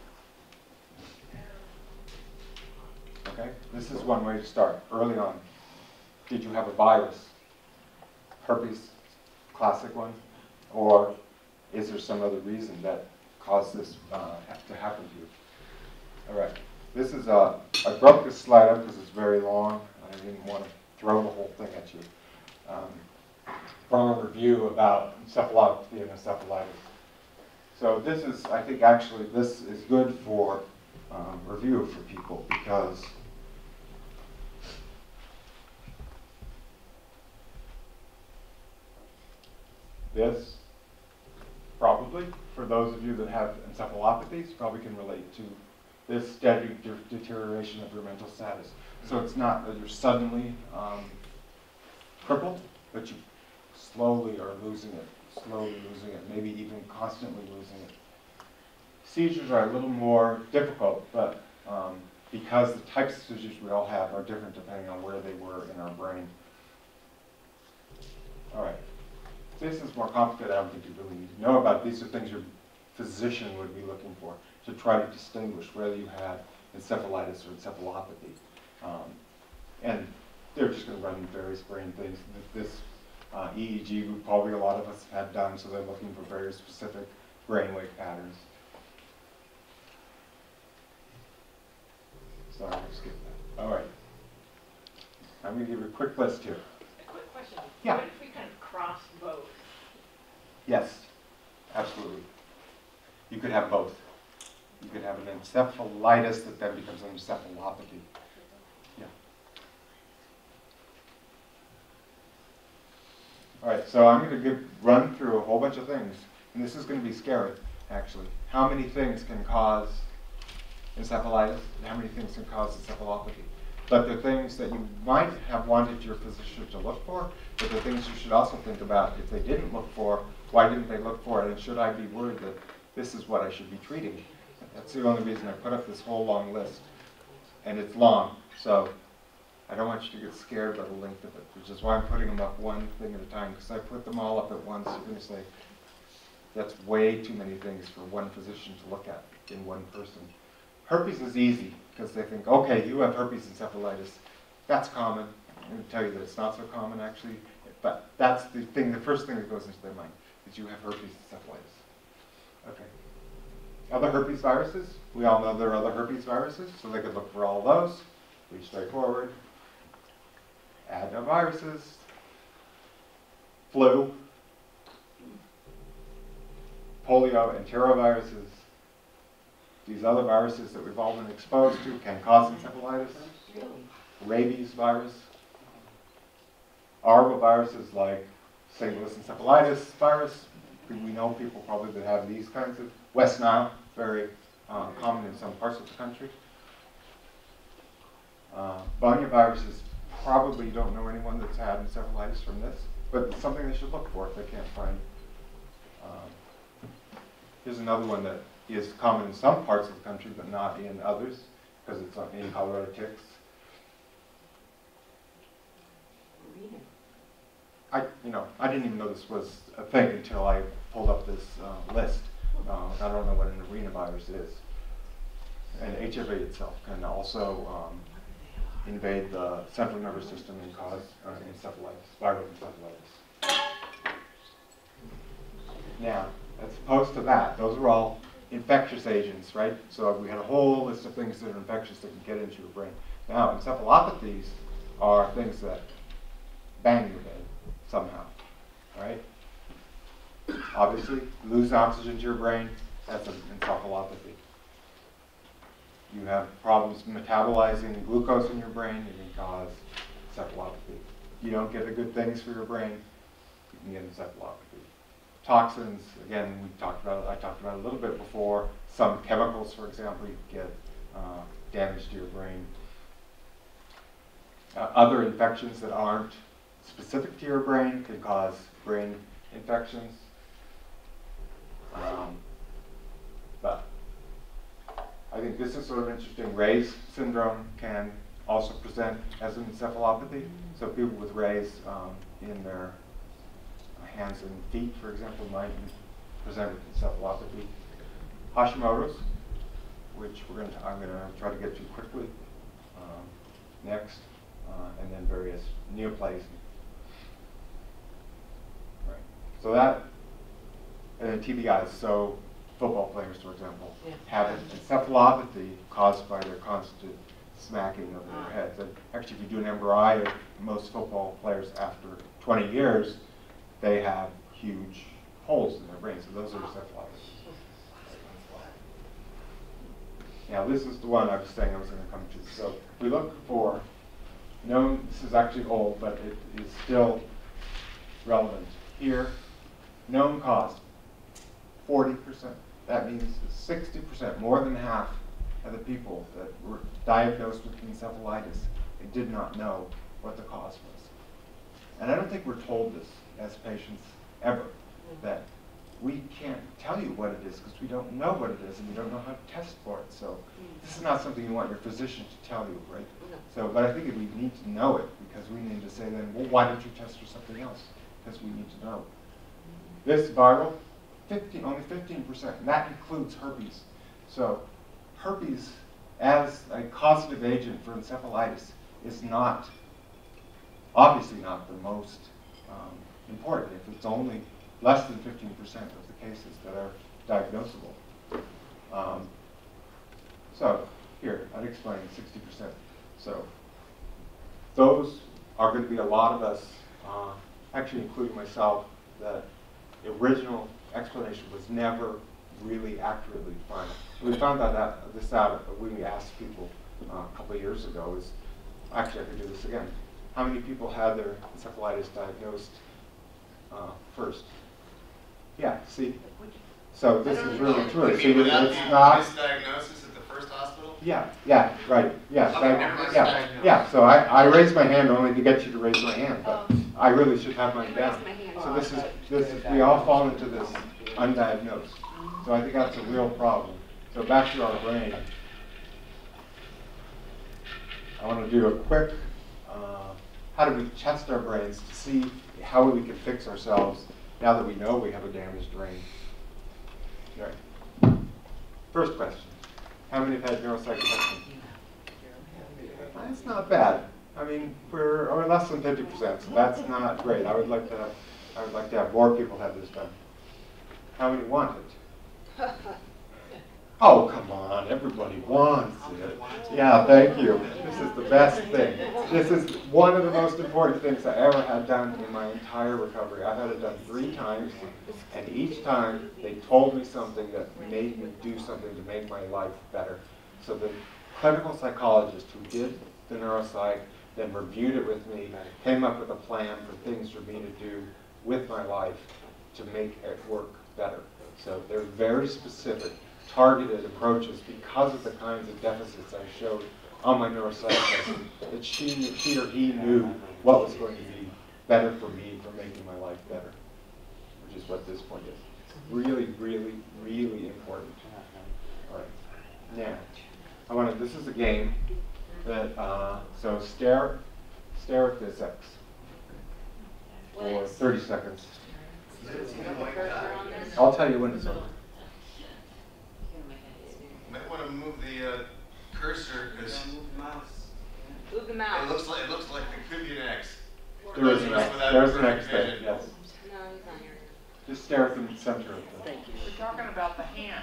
Okay, this is one way to start, early on. Did you have a virus? Herpes, classic one. Or is there some other reason that caused this to happen to you? All right, this is, I broke this slide up because it's very long. I didn't want to throw the whole thing at you. From a review about encephalopathy and encephalitis. So this is, I think actually this is good for review for people because this probably, for those of you that have encephalopathies, probably can relate to this steady deterioration of your mental status. So it's not that you're suddenly crippled, but you slowly are losing it, maybe even constantly losing it. Seizures are a little more difficult, but because the types of seizures we all have are different depending on where they were in our brain. All right. This is more complicated. I don't think you really need to know about it. These are things your physician would be looking for to try to distinguish whether you have encephalitis or encephalopathy. And they're just going to run various brain things. This EEG, probably a lot of us had done, so they're looking for very specific brainwave patterns. Sorry, I skipped that. All right. I'm going to give you a quick list here. A quick question. Yeah. What if we kind of cross both? Yes, absolutely. You could have both. You could have an encephalitis that then becomes an encephalopathy. Yeah. All right, so I'm going to run through a whole bunch of things, and this is going to be scary, actually. How many things can cause encephalitis, and how many things can cause encephalopathy? But they're things that you might have wanted your physician to look for, but they're things you should also think about if they didn't look for, why didn't they look for it, and should I be worried that this is what I should be treating? That's the only reason I put up this whole long list. And it's long, so I don't want you to get scared by the length of it, which is why I'm putting them up one thing at a time, because I put them all up at once, you're going to say, that's way too many things for one physician to look at in one person. Herpes is easy, because they think, okay, you have herpes encephalitis. That's common. I'm going to tell you that it's not so common, actually, but that's the thing, the first thing that goes into their mind, is you have herpes encephalitis. Okay. Other herpes viruses, we all know there are other herpes viruses, so they could look for all those. Pretty straightforward. Adenoviruses, flu, polio, and enteroviruses. These other viruses that we've all been exposed to can cause encephalitis. Rabies virus. Arboviruses like St. Louis encephalitis virus. We know people probably that have these kinds of. West Nile, very common in some parts of the country. Bunya viruses, probably you don't know anyone that's had encephalitis from this, but it's something they should look for if they can't find. Here's another one that is common in some parts of the country, but not in others, because it's in Colorado ticks. I didn't even know this was a thing until I pulled up this list. I don't know what an arenavirus is. And HIV itself can also invade the central nervous system and cause encephalitis, viral encephalitis. Now, as opposed to that, those are all infectious agents, right? So we had a whole list of things that are infectious that can get into your brain. Now, encephalopathies are things that bang your head somehow, right? Obviously, lose oxygen to your brain, that's an encephalopathy. You have problems metabolizing glucose in your brain, it can cause encephalopathy. You don't get the good things for your brain, you can get encephalopathy. Toxins, again, I talked about it a little bit before. Some chemicals, for example, you get damage to your brain. Other infections that aren't specific to your brain can cause brain infections. But I think this is sort of interesting. Ray's syndrome can also present as an encephalopathy. So people with Ray's in their hands and feet, for example, might present with encephalopathy. Hashimoto's, which I'm going to try to get to quickly next, and then various neoplasias. Right. So that, and then TBIs, so football players, for example, have an encephalopathy caused by their constant smacking of their heads. And actually, if you do an MRI of most football players after 20 years, they have huge holes in their brain, so those are encephalitis. Now, this is the one I was saying I was going to come to. So we look for known, this is actually old, but it is still relevant. Here, known cause, 40%. That means 60%, more than half of the people that were diagnosed with encephalitis, they did not know what the cause was. And I don't think we're told this as patients ever, that we can't tell you what it is because we don't know what it is and we don't know how to test for it. So this is not something you want your physician to tell you, right? So, but I think we need to know it because we need to say then, well, why don't you test for something else? Because we need to know. This viral, only 15%, and that includes herpes. So herpes as a causative agent for encephalitis is not, obviously not the most important if it's only less than 15% of the cases that are diagnosable. So here, I'd explain 60%. So those are going to be a lot of us, actually including myself, that the original explanation was never really accurately defined. We found this out when we asked people a couple of years ago. Actually, I could do this again. How many people had their encephalitis diagnosed first. Yeah, see? So this is really true. You See, mean without it's the not. misdiagnosis at the first hospital? Yeah, right, yeah, Okay, never mind. yeah. So I raised my hand only to get you to raise my hand, but I really should have mine down. So this is we all fall into this undiagnosed. So I think that's a real problem. So back to our brain. I want to do a quick, how do we test our brains to see how we can fix ourselves now that we know we have a damaged brain? Right. First question, how many have had neuropsych testing? That's not bad. I mean, we're less than 50%, so that's not great. I would like to have more people have this done. How many want it? Oh, come on, everybody wants it. Yeah, thank you. This is the best thing. This is one of the most important things I ever had done in my entire recovery. I've had it done 3 times, and each time they told me something that made me do something to make my life better. So the clinical psychologist who did the neuropsych, then reviewed it with me, came up with a plan for things for me to do with my life to make it work better. So they're very specific, targeted approaches because of the kinds of deficits I showed on my neuropsych testing, that she or he knew what was going to be better for me for making my life better, which is what this point is. Really, really, really important. All right. Now, this is a game that, so stare at this X for 30 seconds. I'll tell you when it's on. Might want to move the cursor because Move the mouse. it looks like there could be an X. There is an X. There's an X there, yes. No, he's on your. Just stare at the center of the. Thank you. We're talking about the hand.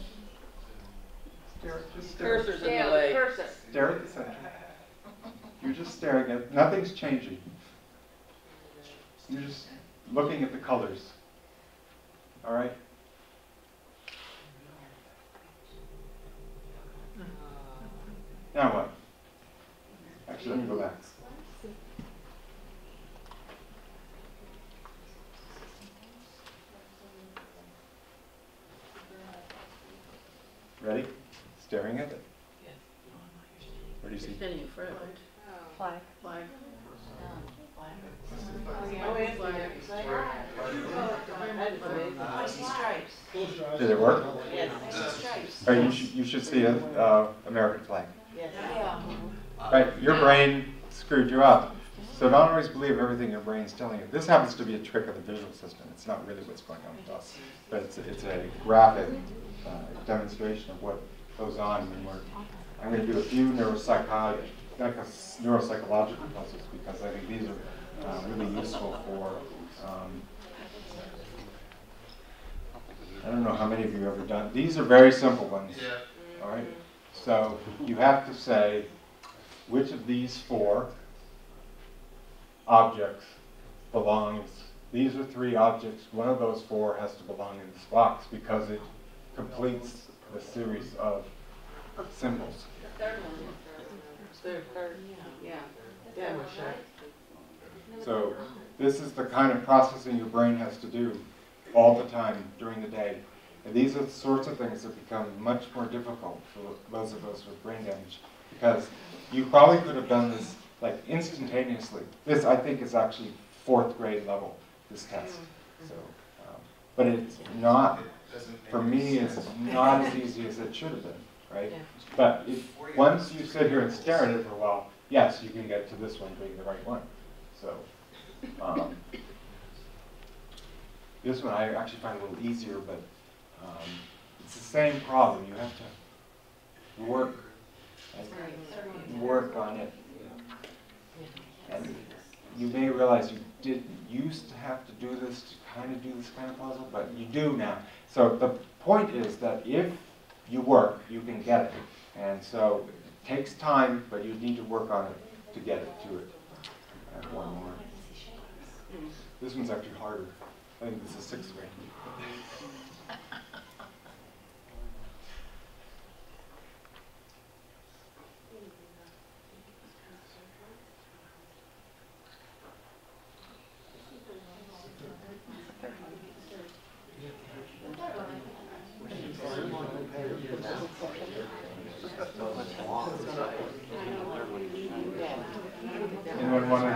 Just stare. Cursor's in the leg. Cursor. Stare at the center. You're just staring at, nothing's changing. You're just looking at the colors. All right? Now what? Actually, let me go back. Ready? Staring at it. What do you see? Standing in front of it. Flag. Flag. I see stripes. Did it work? Yes, I see stripes. All right, you should see an American flag. Yes. Right, your brain screwed you up. So don't always believe everything your brain's telling you. This happens to be a trick of the visual system. It's not really what's going on with us. But it's a graphic demonstration of what goes on when we're... I'm going to do a few neuropsychological puzzles because I think these are really useful for... I don't know how many of you have ever done... These are very simple ones. Yeah. All right? So you have to say which of these 4 objects belongs. These are 3 objects. One of those 4 has to belong in this box because it completes the series of symbols. Third one. Third. Yeah. Yeah. So this is the kind of processing your brain has to do all the time during the day. And these are the sorts of things that become much more difficult for those of us with brain damage because you probably could have done this like instantaneously. This, I think, is actually 4th grade level, this test. So, but it's not, for me, it's not as easy as it should have been, right? But once you sit here and stare at it for a while, yes, you can get to this one being the right one. So this one I actually find a little easier, but it's the same problem. You have to work on it. And you may realize you didn't used to have to do this, to kind of do this kind of puzzle, but you do now. So the point is that if you work, you can get it. And so it takes time, but you need to work on it to get it to it. I have one more. This one's actually harder. I think this is 6th grade.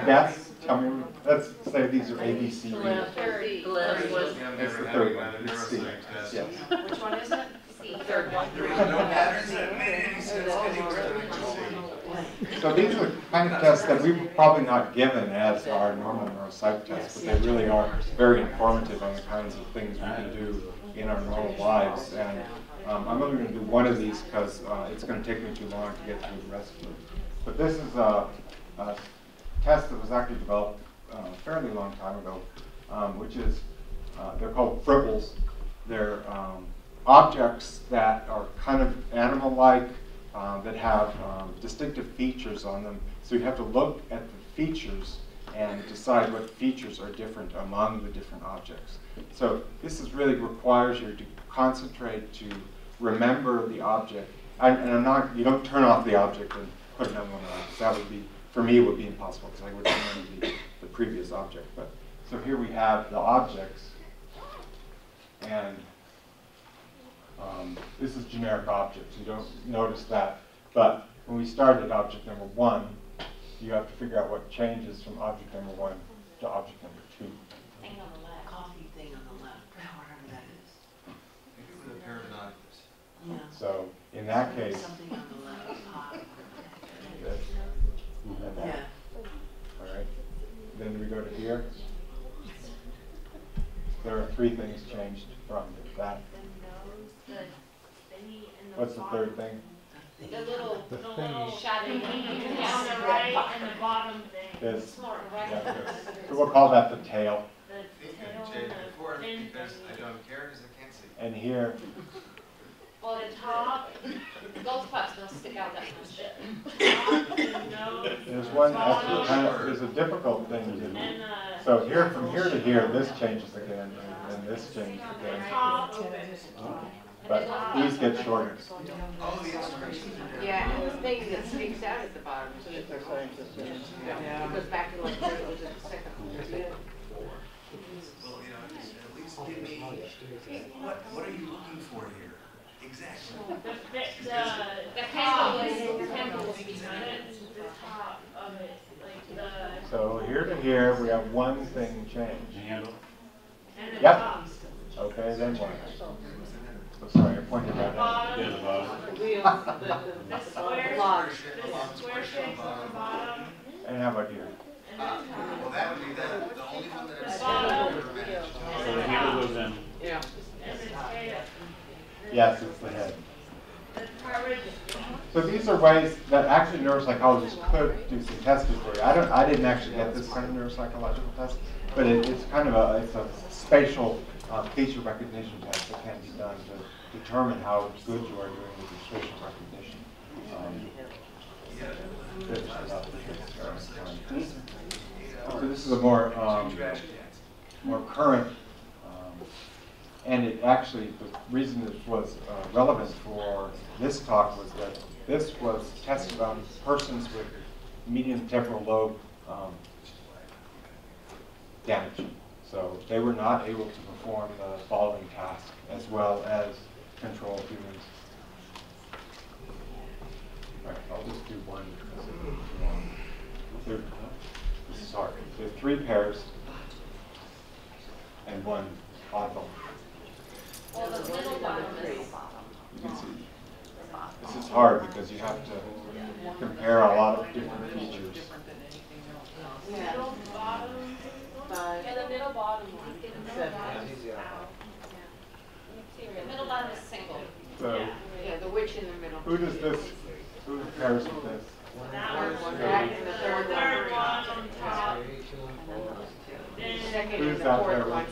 guess? Tell me. Let's say these are A, B, C, D. C. Glenn was Yeah, I'm It's never the having third one. a It's C. neuropsych test. Yes. Which one is it? C. Third one. There was no patterns that made any sense anywhere. So these are the kind of tests that we were probably not given as our normal neuropsych tests, but they really are very informative on the kinds of things we can do in our normal lives. And I'm only going to do one of these because it's going to take me too long to get through the rest of them. But this is a test that was actually developed a fairly long time ago, which is, they're called fribbles. They're objects that are kind of animal-like, that have distinctive features on them. So you have to look at the features and decide what features are different among the different objects. So this is really requires you to concentrate to remember the object. You don't turn off the object and put another one on, because that would be, for me, it would be impossible, because I would remember the previous object. But so here we have the objects, and this is generic objects. You don't notice that. But when we start at object number 1, you have to figure out what changes from object number 1 to object number 2. thing on the left. Coffee thing on the left, whatever that is. Maybe with a pair of binoculars. Yeah. So in that case, Something on the left. this and that. Yeah. All right. Then we go to here. There are 3 things changed from that. What's the third thing? The little Shadow. Yeah, on the right and the bottom thing. This. Smart, right? Yeah, this. So we'll call that the tail. The I think tail I changed and before the fin because thing. I don't care because I can't see. And here, Well, the top, those parts don't stick out that much. there's one, actually kind of, there's a difficult thing to do. So here, from here to here, this changes again, and this changes again. But these get shorter. Oh, the instructions. Yeah, and the thing that sticks out at the bottom. It goes back to like, it was a second. Well, you know, just at least give me, what are you looking for here? Exactly. The handle is behind it, the top of it, like the. So here to here, we have one thing changed. Handle. And the Yep. top. Okay, then what? So sorry, I pointed that out. Bottom. Yeah, the bottom. The wheel, the square, the square shapes on the bottom. And how about here? Well, that would be the only one that The I've bottom. ever managed. And the top. Yeah. And the tail. Yes, it's the head. The coverage. So these are ways that actually neuropsychologists could do some testing for you. I didn't actually get this kind of neuropsychological test, but it's kind of it's a spatial feature recognition test that can be done to determine how good you are doing with your spatial recognition. So this is a more current, and it actually, the reason it was relevant for this talk was that this was tested on persons with median temporal lobe damage. So they were not able to perform the following task as well as control humans. All right, I'll just do one because it will be too long. This is hard. There are 3 pairs and 1 oddball. Well, the middle bottom is. You can see. This is hard because you have to compare a lot of different features. Middle bottom. Yeah, the middle bottom one. The middle bottom is out. The middle bottom is single. So Yeah, the witch in the middle. who does this? Who pairs with this? That one, that, and the third one on top. Then second and Who's the that fourth there one. with?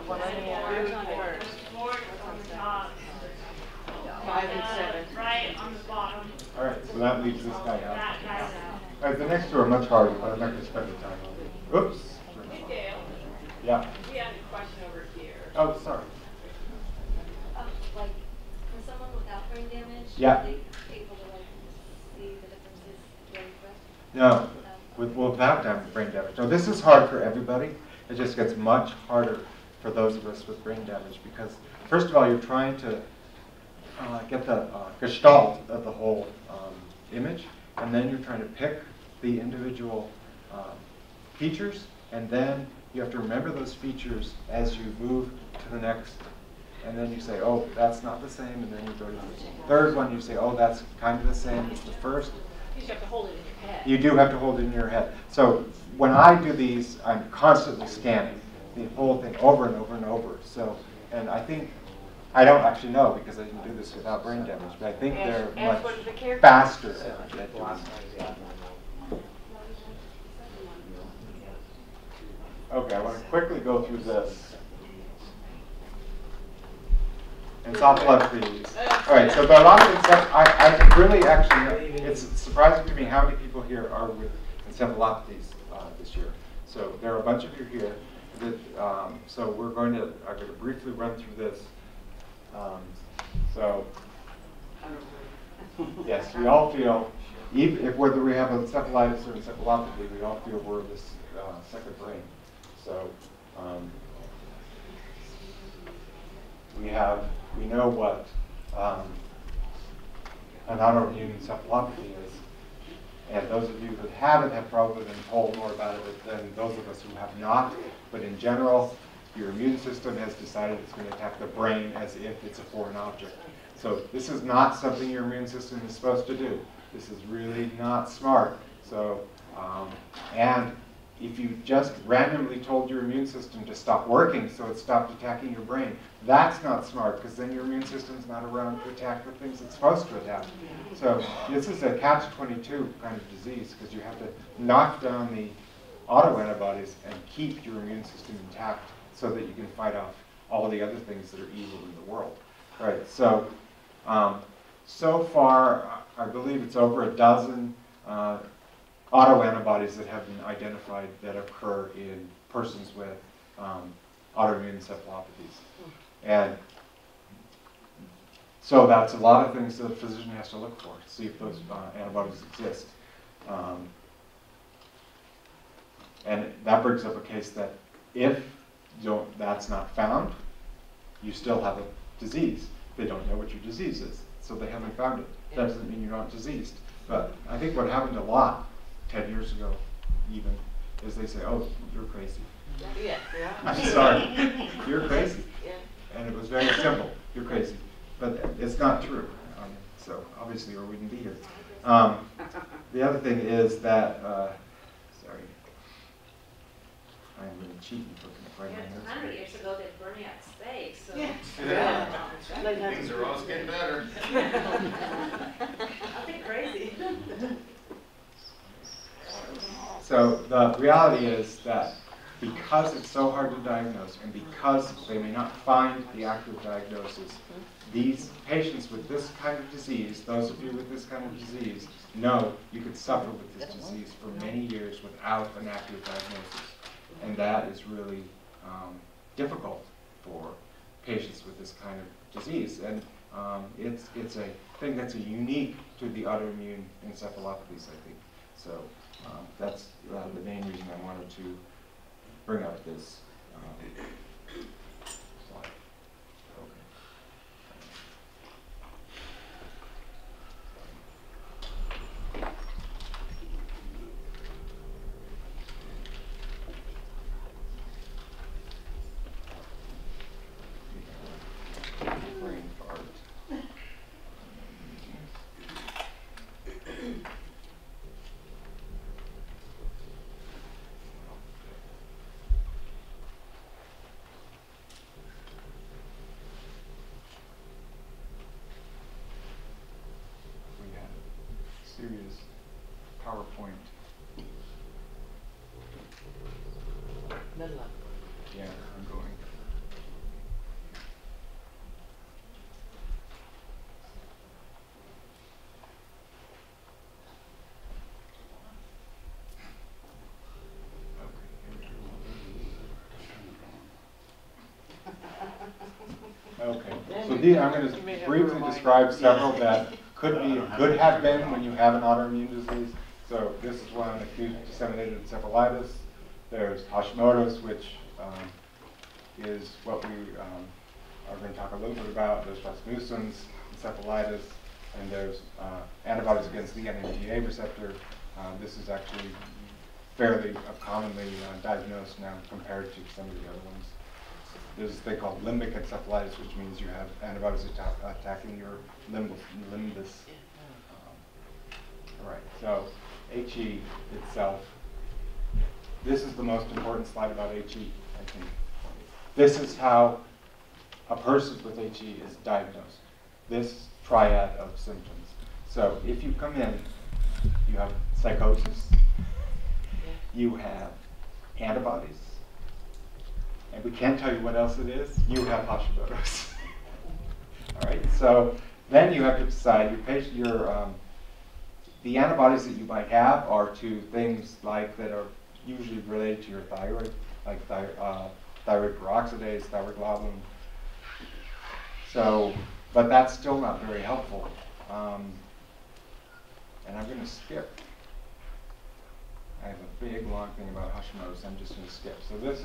Fourth on the top. 5 and 7. Right on the bottom. All right, so that leaves this guy out. That guy's out. All right, the next 2 are much harder, but I'm not going to spend the time on it. Oops. Dale, Yeah. we had a question over here. Oh, sorry. Like, for someone without brain damage, Yeah. are they able to like see the differences very quick? No, without brain damage. No, this is hard for everybody. It just gets much harder for those of us with brain damage because, first of all, you're trying to get the gestalt of the whole image, and then you're trying to pick the individual features, and then you have to remember those features as you move to the next. And then you say, oh, that's not the same, and then you go to the third one, you say, oh, that's kind of the same as the first. You just have to hold it in your head. You do have to hold it in your head. So when I do these, I'm constantly scanning the whole thing over and over and over. So, and I think, I don't actually know because I didn't do this without brain damage, but I think they're much faster at doing it. Okay, I want to quickly go through this. Encephalitis. All right, so there are a lot of I really actually, it's surprising to me how many people here are with encephalopathies this year. So there are a bunch of you here. That, so I'm going to briefly run through this. So, yes, we all feel, even if whether we have encephalitis or encephalopathy, we all feel we're this second brain. So we know what an autoimmune encephalopathy is. And those of you that haven't have probably been told more about it than those of us who have not. But in general, your immune system has decided it's going to attack the brain as if it's a foreign object. So this is not something your immune system is supposed to do. This is really not smart. So, and if you just randomly told your immune system to stop working so it stopped attacking your brain, that's not smart because then your immune system's not around to attack the things it's supposed to attack. So this is a catch-22 kind of disease because you have to knock down the autoantibodies and keep your immune system intact so that you can fight off all the other things that are evil in the world. All right, so so far, I believe it's over a dozen autoantibodies that have been identified that occur in persons with autoimmune encephalopathies. And so that's a lot of things that a physician has to look for to see if those antibodies exist. And that brings up a case that if that's not found, you still have a disease. They don't know what your disease is, so they haven't found it. That doesn't mean you're not diseased. But I think what happened a lot 10 years ago, even, is they say, oh, you're crazy. Yeah. I'm sorry, you're crazy. Yeah. And it was very simple, you're crazy. But it's not true, so obviously, or we wouldn't be here. The other thing is that, sorry, I'm really cheating for right Yeah, 100 years ago, they burned out steaks. So. Yeah. Things are always getting better. I'll be crazy. So the reality is that because it's so hard to diagnose and because they may not find the accurate diagnosis, these patients with this kind of disease, those of you with this kind of disease, know you could suffer with this disease for many years without an accurate diagnosis. And that is really difficult for patients with this kind of disease. And it's a thing that's unique to the autoimmune encephalopathies, I think. So that's the main reason I wanted to bring up this slide. Okay. Brain fart. We had a serious PowerPoint. Middle of. Yeah, I'm going. Okay, so I'm going to briefly describe several that could have been when you have an autoimmune disease. So this is one, acute disseminated encephalitis. There's Hashimoto's, which is what we are going to talk a little bit about. There's Rasmussen's encephalitis, and there's antibodies against the NMDA receptor. This is actually fairly commonly diagnosed now compared to some of the other ones. There's this thing called limbic encephalitis, which means you have antibodies attacking your limbus. All right, so HE itself. This is the most important slide about HE, I think. This is how a person with HE is diagnosed. This triad of symptoms. So if you come in, you have psychosis, you have antibodies, and we can't tell you what else it is, you have Hashimoto's. All right, so then you have to decide the antibodies that you might have are to things like that are usually related to your thyroid, like thyroid peroxidase, thyroglobulin. So, but that's still not very helpful. And I'm going to skip. I have a big long thing about Hashimoto's. I'm just going to skip. So this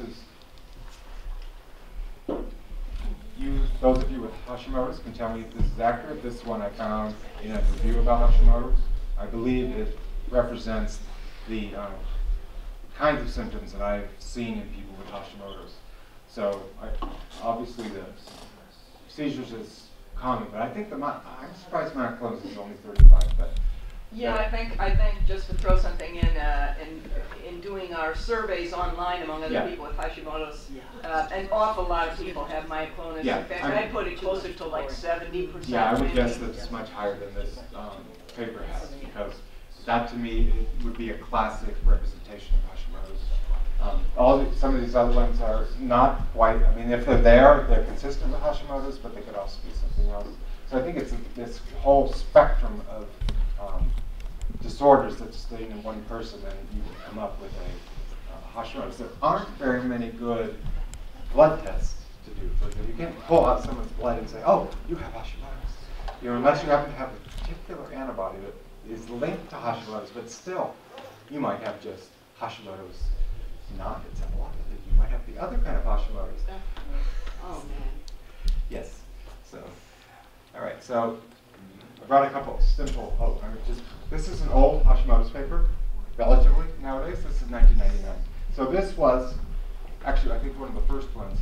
is, those of you with Hashimoto's can tell me if this is accurate. This one I found in a review about Hashimoto's. I believe it represents the kinds of symptoms that I've seen in people with Hashimoto's. So obviously the seizures is common, but I think I'm surprised Mount Close is only 35. But yeah, I think just to throw something in doing our surveys online among other people with Hashimoto's, an awful lot of people have myoclonus. Yeah, in fact, I put it closer to like 70%. Yeah, I would guess that it's much higher than this paper has, because that to me it would be a classic representation of Hashimoto's. Some of these other ones are not quite. I mean, if they're there, they're consistent with Hashimoto's, but they could also be something else. So I think it's this whole spectrum of disorders that's staying in one person, and you come up with a Hashimoto's. There aren't very many good blood tests to do. For example, you can't pull out someone's blood and say, "Oh, you have Hashimoto's," unless you happen to have a particular antibody that is linked to Hashimoto's. But still, you might have just Hashimoto's not encephalopathy. You might have the other kind of Hashimoto's. Oh man. Yes. So, all right. So I brought a couple simple. This is an old Hashimoto's paper, relatively nowadays. This is 1999. So this was actually, I think, one of the first ones.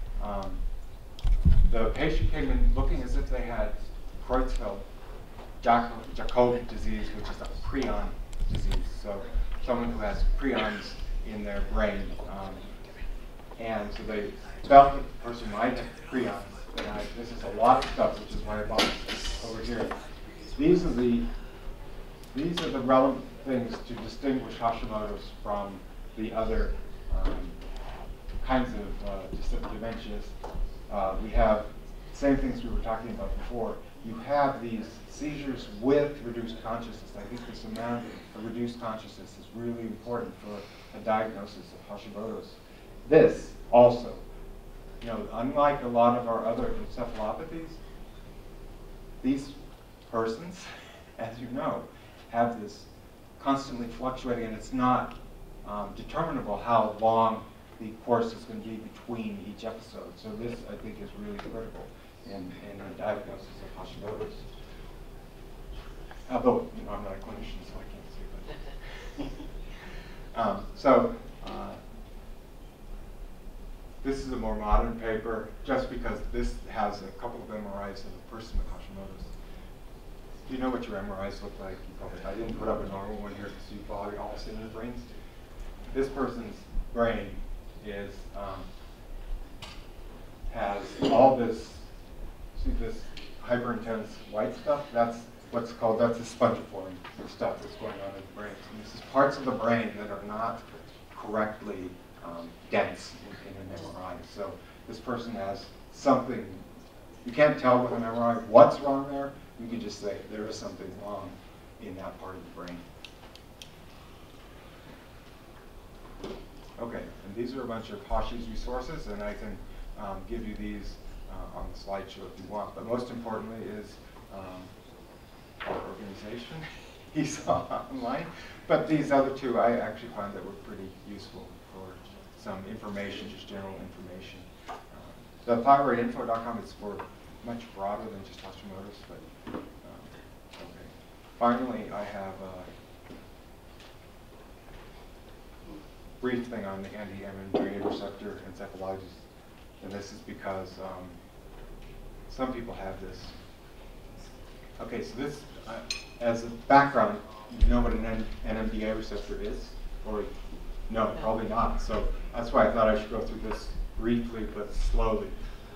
The patient came in looking as if they had Creutzfeldt-Jakob disease, which is a prion disease. So someone who has prions in their brain, and so they felt that the person might have prions. And this is a lot of stuff, which is why I bought this over here. These are the relevant things to distinguish Hashimoto's from the other kinds of dementias. We have same things we were talking about before. You have these seizures with reduced consciousness. I think this amount of reduced consciousness is really important for a diagnosis of Hashimoto's. This also, unlike a lot of our other encephalopathies, these persons, as you know, have this constantly fluctuating, and it's not determinable how long the course is going to be between each episode. So this, I think, is really critical in a diagnosis of Hashimoto's. Although, I'm not a clinician, so I can't say that. This is a more modern paper, just because this has a couple of MRIs of a person with Hashimoto's. Do you know what your MRIs look like? I didn't put up a normal one here because you probably all seen their brains. This person's brain is has all this. See this hyper intense white stuff? That's what's called, that's the spongiform stuff that's going on in the brain. And this is parts of the brain that are not correctly dense in an MRI. So this person has something, you can't tell with an MRI what's wrong there. You can just say there is something wrong in that part of the brain. Okay, and these are a bunch of Hashi's resources, and I can give you these on the slideshow if you want. But most importantly is our organization he saw online. But these other two I actually found that were pretty useful for some information, just general information. The thyroidinfo.com is for much broader than just Hashimoto's, but okay. Finally, I have brief thing on the anti-NMDA receptor encephalitis, and this is because some people have this. Okay, so this, as a background, you know what an NMDA receptor is? Or no, probably not. So that's why I thought I should go through this briefly but slowly.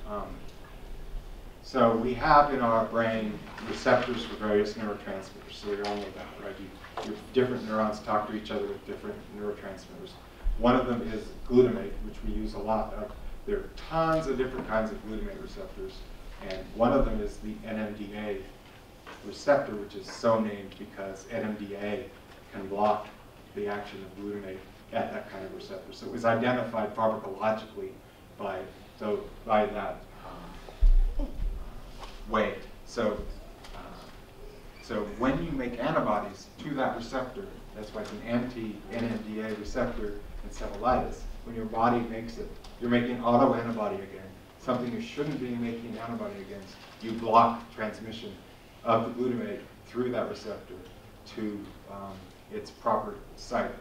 So we have in our brain receptors for various neurotransmitters. So we all know that, right? Your different neurons talk to each other with different neurotransmitters. One of them is glutamate, which we use a lot of. There are tons of different kinds of glutamate receptors. And one of them is the NMDA receptor, which is so named because NMDA can block the action of glutamate at that kind of receptor. So it was identified pharmacologically by that way. So when you make antibodies to that receptor, that's why it's an anti-NMDA receptor encephalitis. When your body makes it, you're making autoantibody again, something you shouldn't be making antibody against. You block transmission of the glutamate through that receptor to its proper site.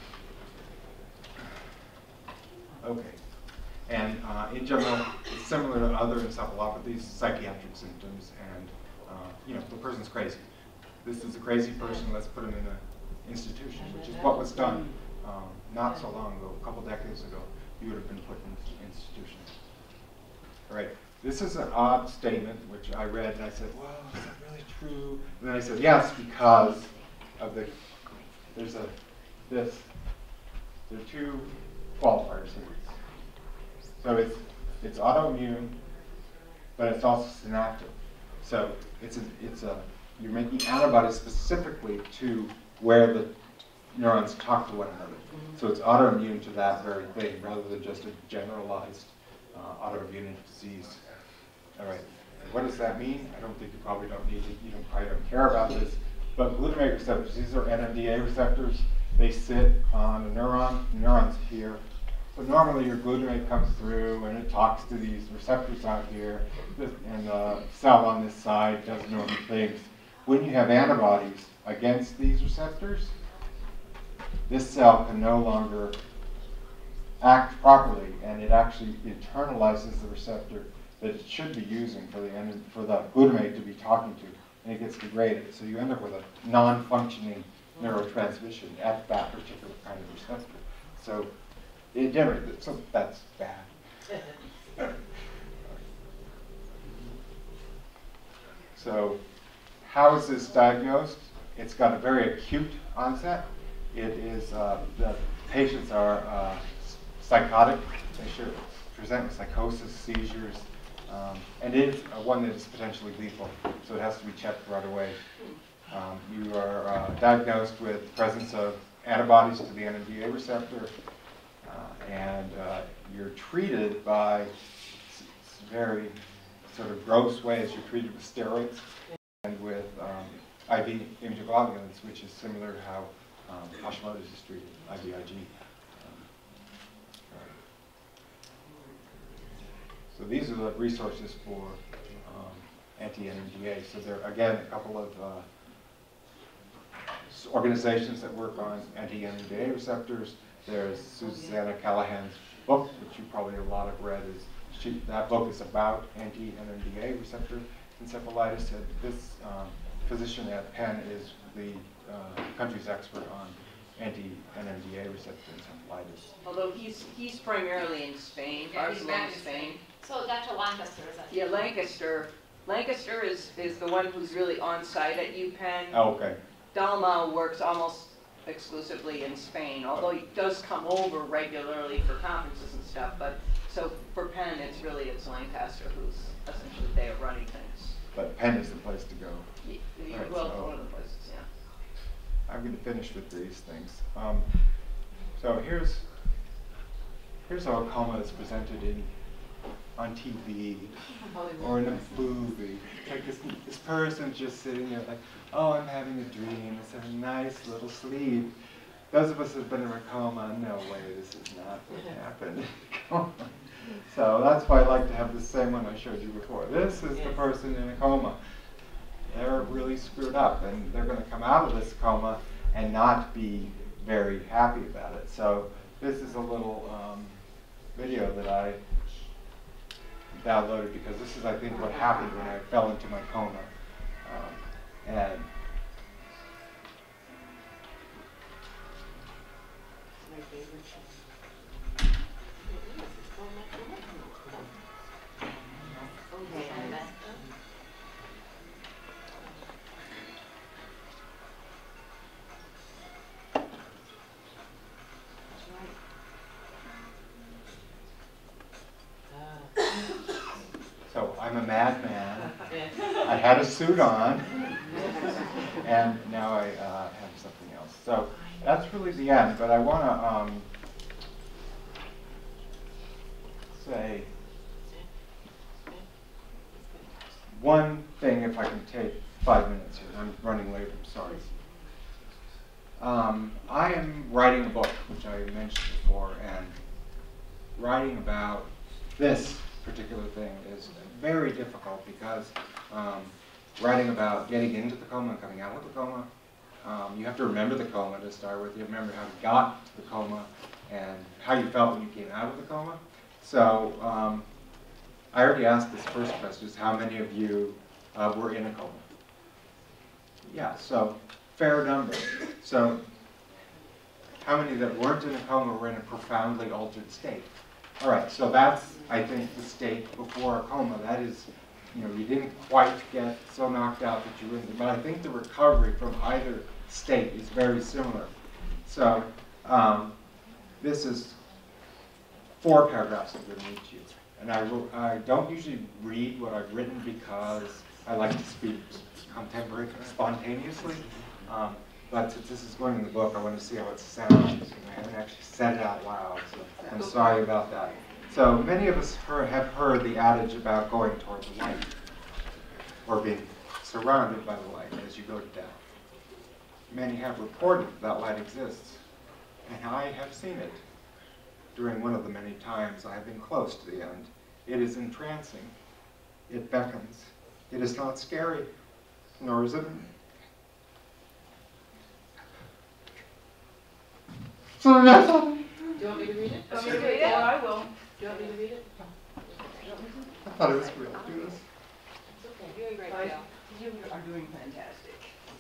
Okay. And in general, it's similar to other encephalopathies, psychiatric symptoms, and the person's crazy. This is a crazy person, let's put him in an institution, which is what was done not so long ago, a couple decades ago. You would have been put in institutions. All right, this is an odd statement, which I read, and I said, well, is that really true? And then I said, yes, because of there are two qualifiers here. So it's autoimmune, but it's also synaptic. So you're making antibodies specifically to where the neurons talk to one another. So it's autoimmune to that very thing, rather than just a generalized autoimmune disease. All right. What does that mean? I don't think you probably don't need to. You probably don't care about this. But glutamate receptors, these are NMDA receptors. They sit on a neuron. The neuron's here. So normally your glutamate comes through and it talks to these receptors out here, and the cell on this side does normal things. When you have antibodies against these receptors, this cell can no longer act properly, and it actually internalizes the receptor that it should be using for the glutamate to be talking to, and it gets degraded. So you end up with a non-functioning neurotransmission at that particular kind of receptor. So that's bad. So how is this diagnosed? It's got a very acute onset. It is, the patients are psychotic. They should present with psychosis, seizures, and it is one that is potentially lethal, so it has to be checked right away. You are diagnosed with the presence of antibodies to the NMDA receptor, and you're treated by very sort of gross ways. You're treated with steroids and with IV immunoglobulins, which is similar to how Hashimoto's is treated, IVIG. So these are the resources for anti-NMDA. So there are, again, a couple of organizations that work on anti-NMDA receptors. There's Susanna Callahan's book, which you probably a lot have read. That book is about anti-NMDA receptor encephalitis. And this physician at Penn is the country's expert on anti-NMDA receptor encephalitis. Although he's primarily in Spain, Barcelona, Spain. So Dr. Lancaster is that? Yeah, Lancaster. Lancaster is the one who's really on site at UPenn. Oh, okay. Dalmau works almost exclusively in Spain, although he does come over regularly for conferences and stuff. But so for Penn, it's Lancaster who's essentially there running things. But Penn is the place to go. Right, well, so one of the places, yeah. I'm going to finish with these things. So here's how a coma is presented on TV or in a movie. Like this person's just sitting there like, oh, I'm having a dream. It's a nice little sleep. Those of us who have been in a coma, no way, this is not what happened. So that's why I like to have the same one I showed you before. This is the person in a coma. They're really screwed up, and they're going to come out of this coma and not be very happy about it. So this is a little video that I downloaded because this is, I think, what happened when I fell into my coma. And My favorite show. so I'm a madman. I had a suit on, and now I have something else. So that's really the end, but I want to say one thing, if I can take 5 minutes here. I'm running late, I'm sorry. I am writing a book, which I mentioned before, and writing about this particular thing is very difficult because writing about getting into the coma and coming out of the coma, you have to remember the coma to start with. You remember how you got to the coma and how you felt when you came out of the coma. So I already asked this first question, is how many of you were in a coma? Yeah, so fair number. So how many that weren't in a coma were in a profoundly altered state? All right, so that's, I think, the state before a coma. That is, you know, you didn't quite get so knocked out that you were in it. But I think the recovery from either state is very similar. So this is 4 paragraphs I'm going to read to you. And I don't usually read what I've written because I like to speak contemporary spontaneously. But since this is going in the book, I want to see how it sounds. I haven't actually said it out loud, so I'm sorry about that. So many of us have heard the adage about going toward the light, or being surrounded by the light as you go to death. Many have reported that light exists, and I have seen it during one of the many times I have been close to the end. It is entrancing. It beckons. It is not scary, nor is it... So that's all. Do you want me to read it? Want me to read it? I will. Do you want me to read it? I thought it was real. Do this. It's okay. Doing great, Bye. Gail. You are doing fantastic.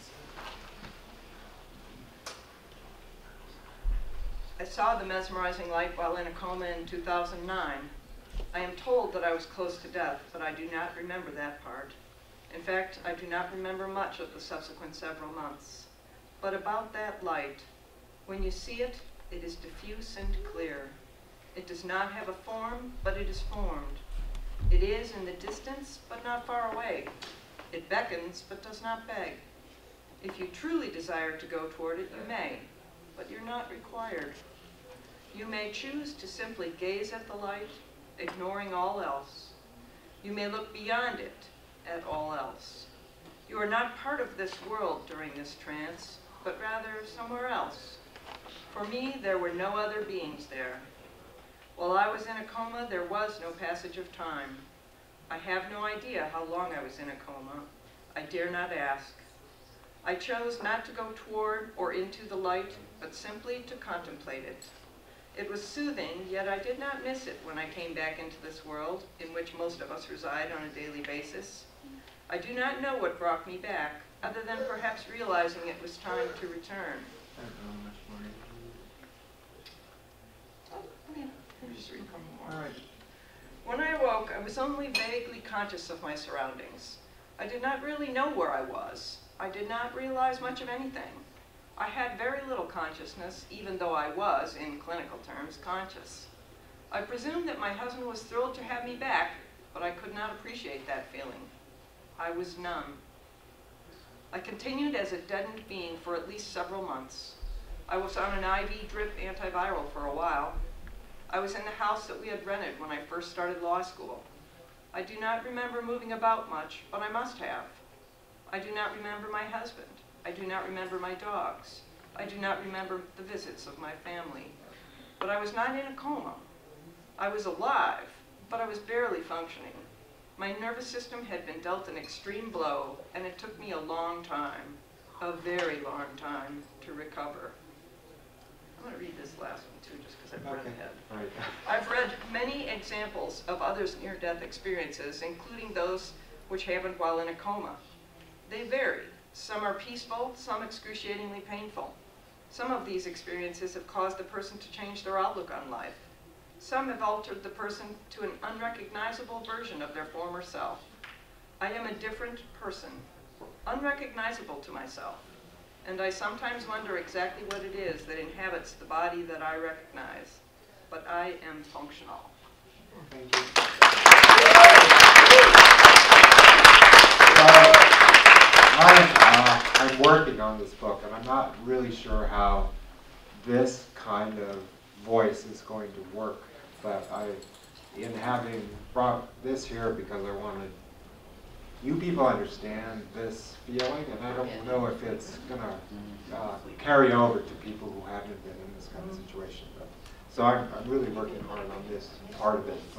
I saw the mesmerizing light while in a coma in 2009. I am told that I was close to death, but I do not remember that part. In fact, I do not remember much of the subsequent several months. But about that light, when you see it, it is diffuse and clear. It does not have a form, but it is formed. It is in the distance, but not far away. It beckons, but does not beg. If you truly desire to go toward it, you may, but you're not required. You may choose to simply gaze at the light, ignoring all else. You may look beyond it at all else. You are not part of this world during this trance, but rather somewhere else. For me, there were no other beings there. While I was in a coma, there was no passage of time. I have no idea how long I was in a coma. I dare not ask. I chose not to go toward or into the light, but simply to contemplate it. It was soothing, yet I did not miss it when I came back into this world, in which most of us reside on a daily basis. I do not know what brought me back, other than perhaps realizing it was time to return. All right. When I awoke, I was only vaguely conscious of my surroundings. I did not really know where I was. I did not realize much of anything. I had very little consciousness, even though I was, in clinical terms, conscious. I presumed that my husband was thrilled to have me back, but I could not appreciate that feeling. I was numb. I continued as a deadened being for at least several months. I was on an IV drip antiviral for a while. I was in the house that we had rented when I first started law school. I do not remember moving about much, but I must have. I do not remember my husband. I do not remember my dogs. I do not remember the visits of my family. But I was not in a coma. I was alive, but I was barely functioning. My nervous system had been dealt an extreme blow, and it took me a long time, a very long time, to recover. I'm going to read this last one too, just because I've read Okay. ahead. Right. I've read many examples of others' near-death experiences, including those which happened while in a coma. They vary. Some are peaceful, some excruciatingly painful. Some of these experiences have caused the person to change their outlook on life. Some have altered the person to an unrecognizable version of their former self. I am a different person, unrecognizable to myself, and I sometimes wonder exactly what it is that inhabits the body that I recognize. But I am functional. Thank you. I'm working on this book, and I'm not really sure how this kind of voice is going to work. But in having brought this here because I wanted you people understand this feeling, and I don't know if it's going to carry over to people who haven't been in this kind of situation. So I'm really working hard on this part of it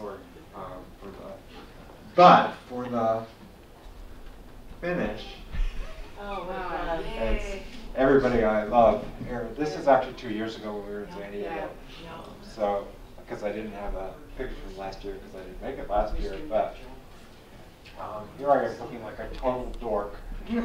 for the finish. Oh, wow. It's everybody I love. This is actually 2 years ago when we were in San Diego. So, because I didn't have a picture from last year because I didn't make it last year, but here I am looking like a total dork. Here,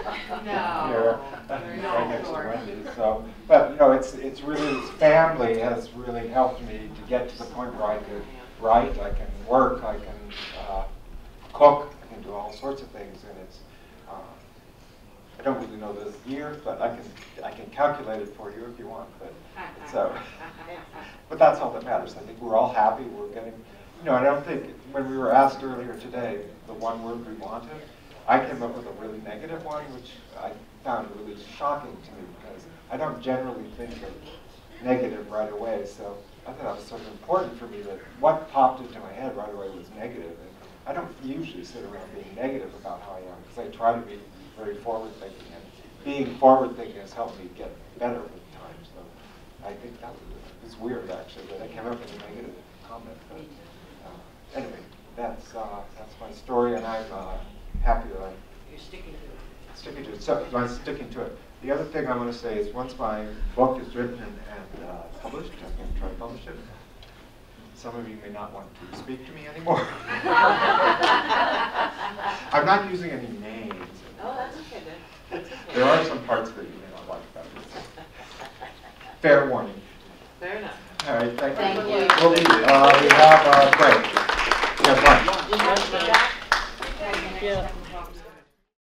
right next to Wendy. So, but you know, it's really, this family has really helped me to get to the point where I can write, I can work, I can cook, I can do all sorts of things, and it's. I don't really know the year, but I can calculate it for you if you want. But so, but that's all that matters. I think we're all happy. We're getting, you know. I don't think when we were asked earlier today the one word we wanted, I came up with a really negative one, which I found really shocking to me because I don't generally think of negative right away. So I thought it was sort of important for me that what popped into my head right away was negative. And I don't usually sit around being negative about how I am because I try to be very forward-thinking, and being forward-thinking has helped me get better with time. So I think that was weird, actually, that I came up with a negative comment. But anyway, that's my story, and I'm happy that I'm sticking to it. So I'm sticking to it. The other thing I want to say is once my book is written and published, I'm going to try to publish it. Some of you may not want to speak to me anymore. I'm not using any names.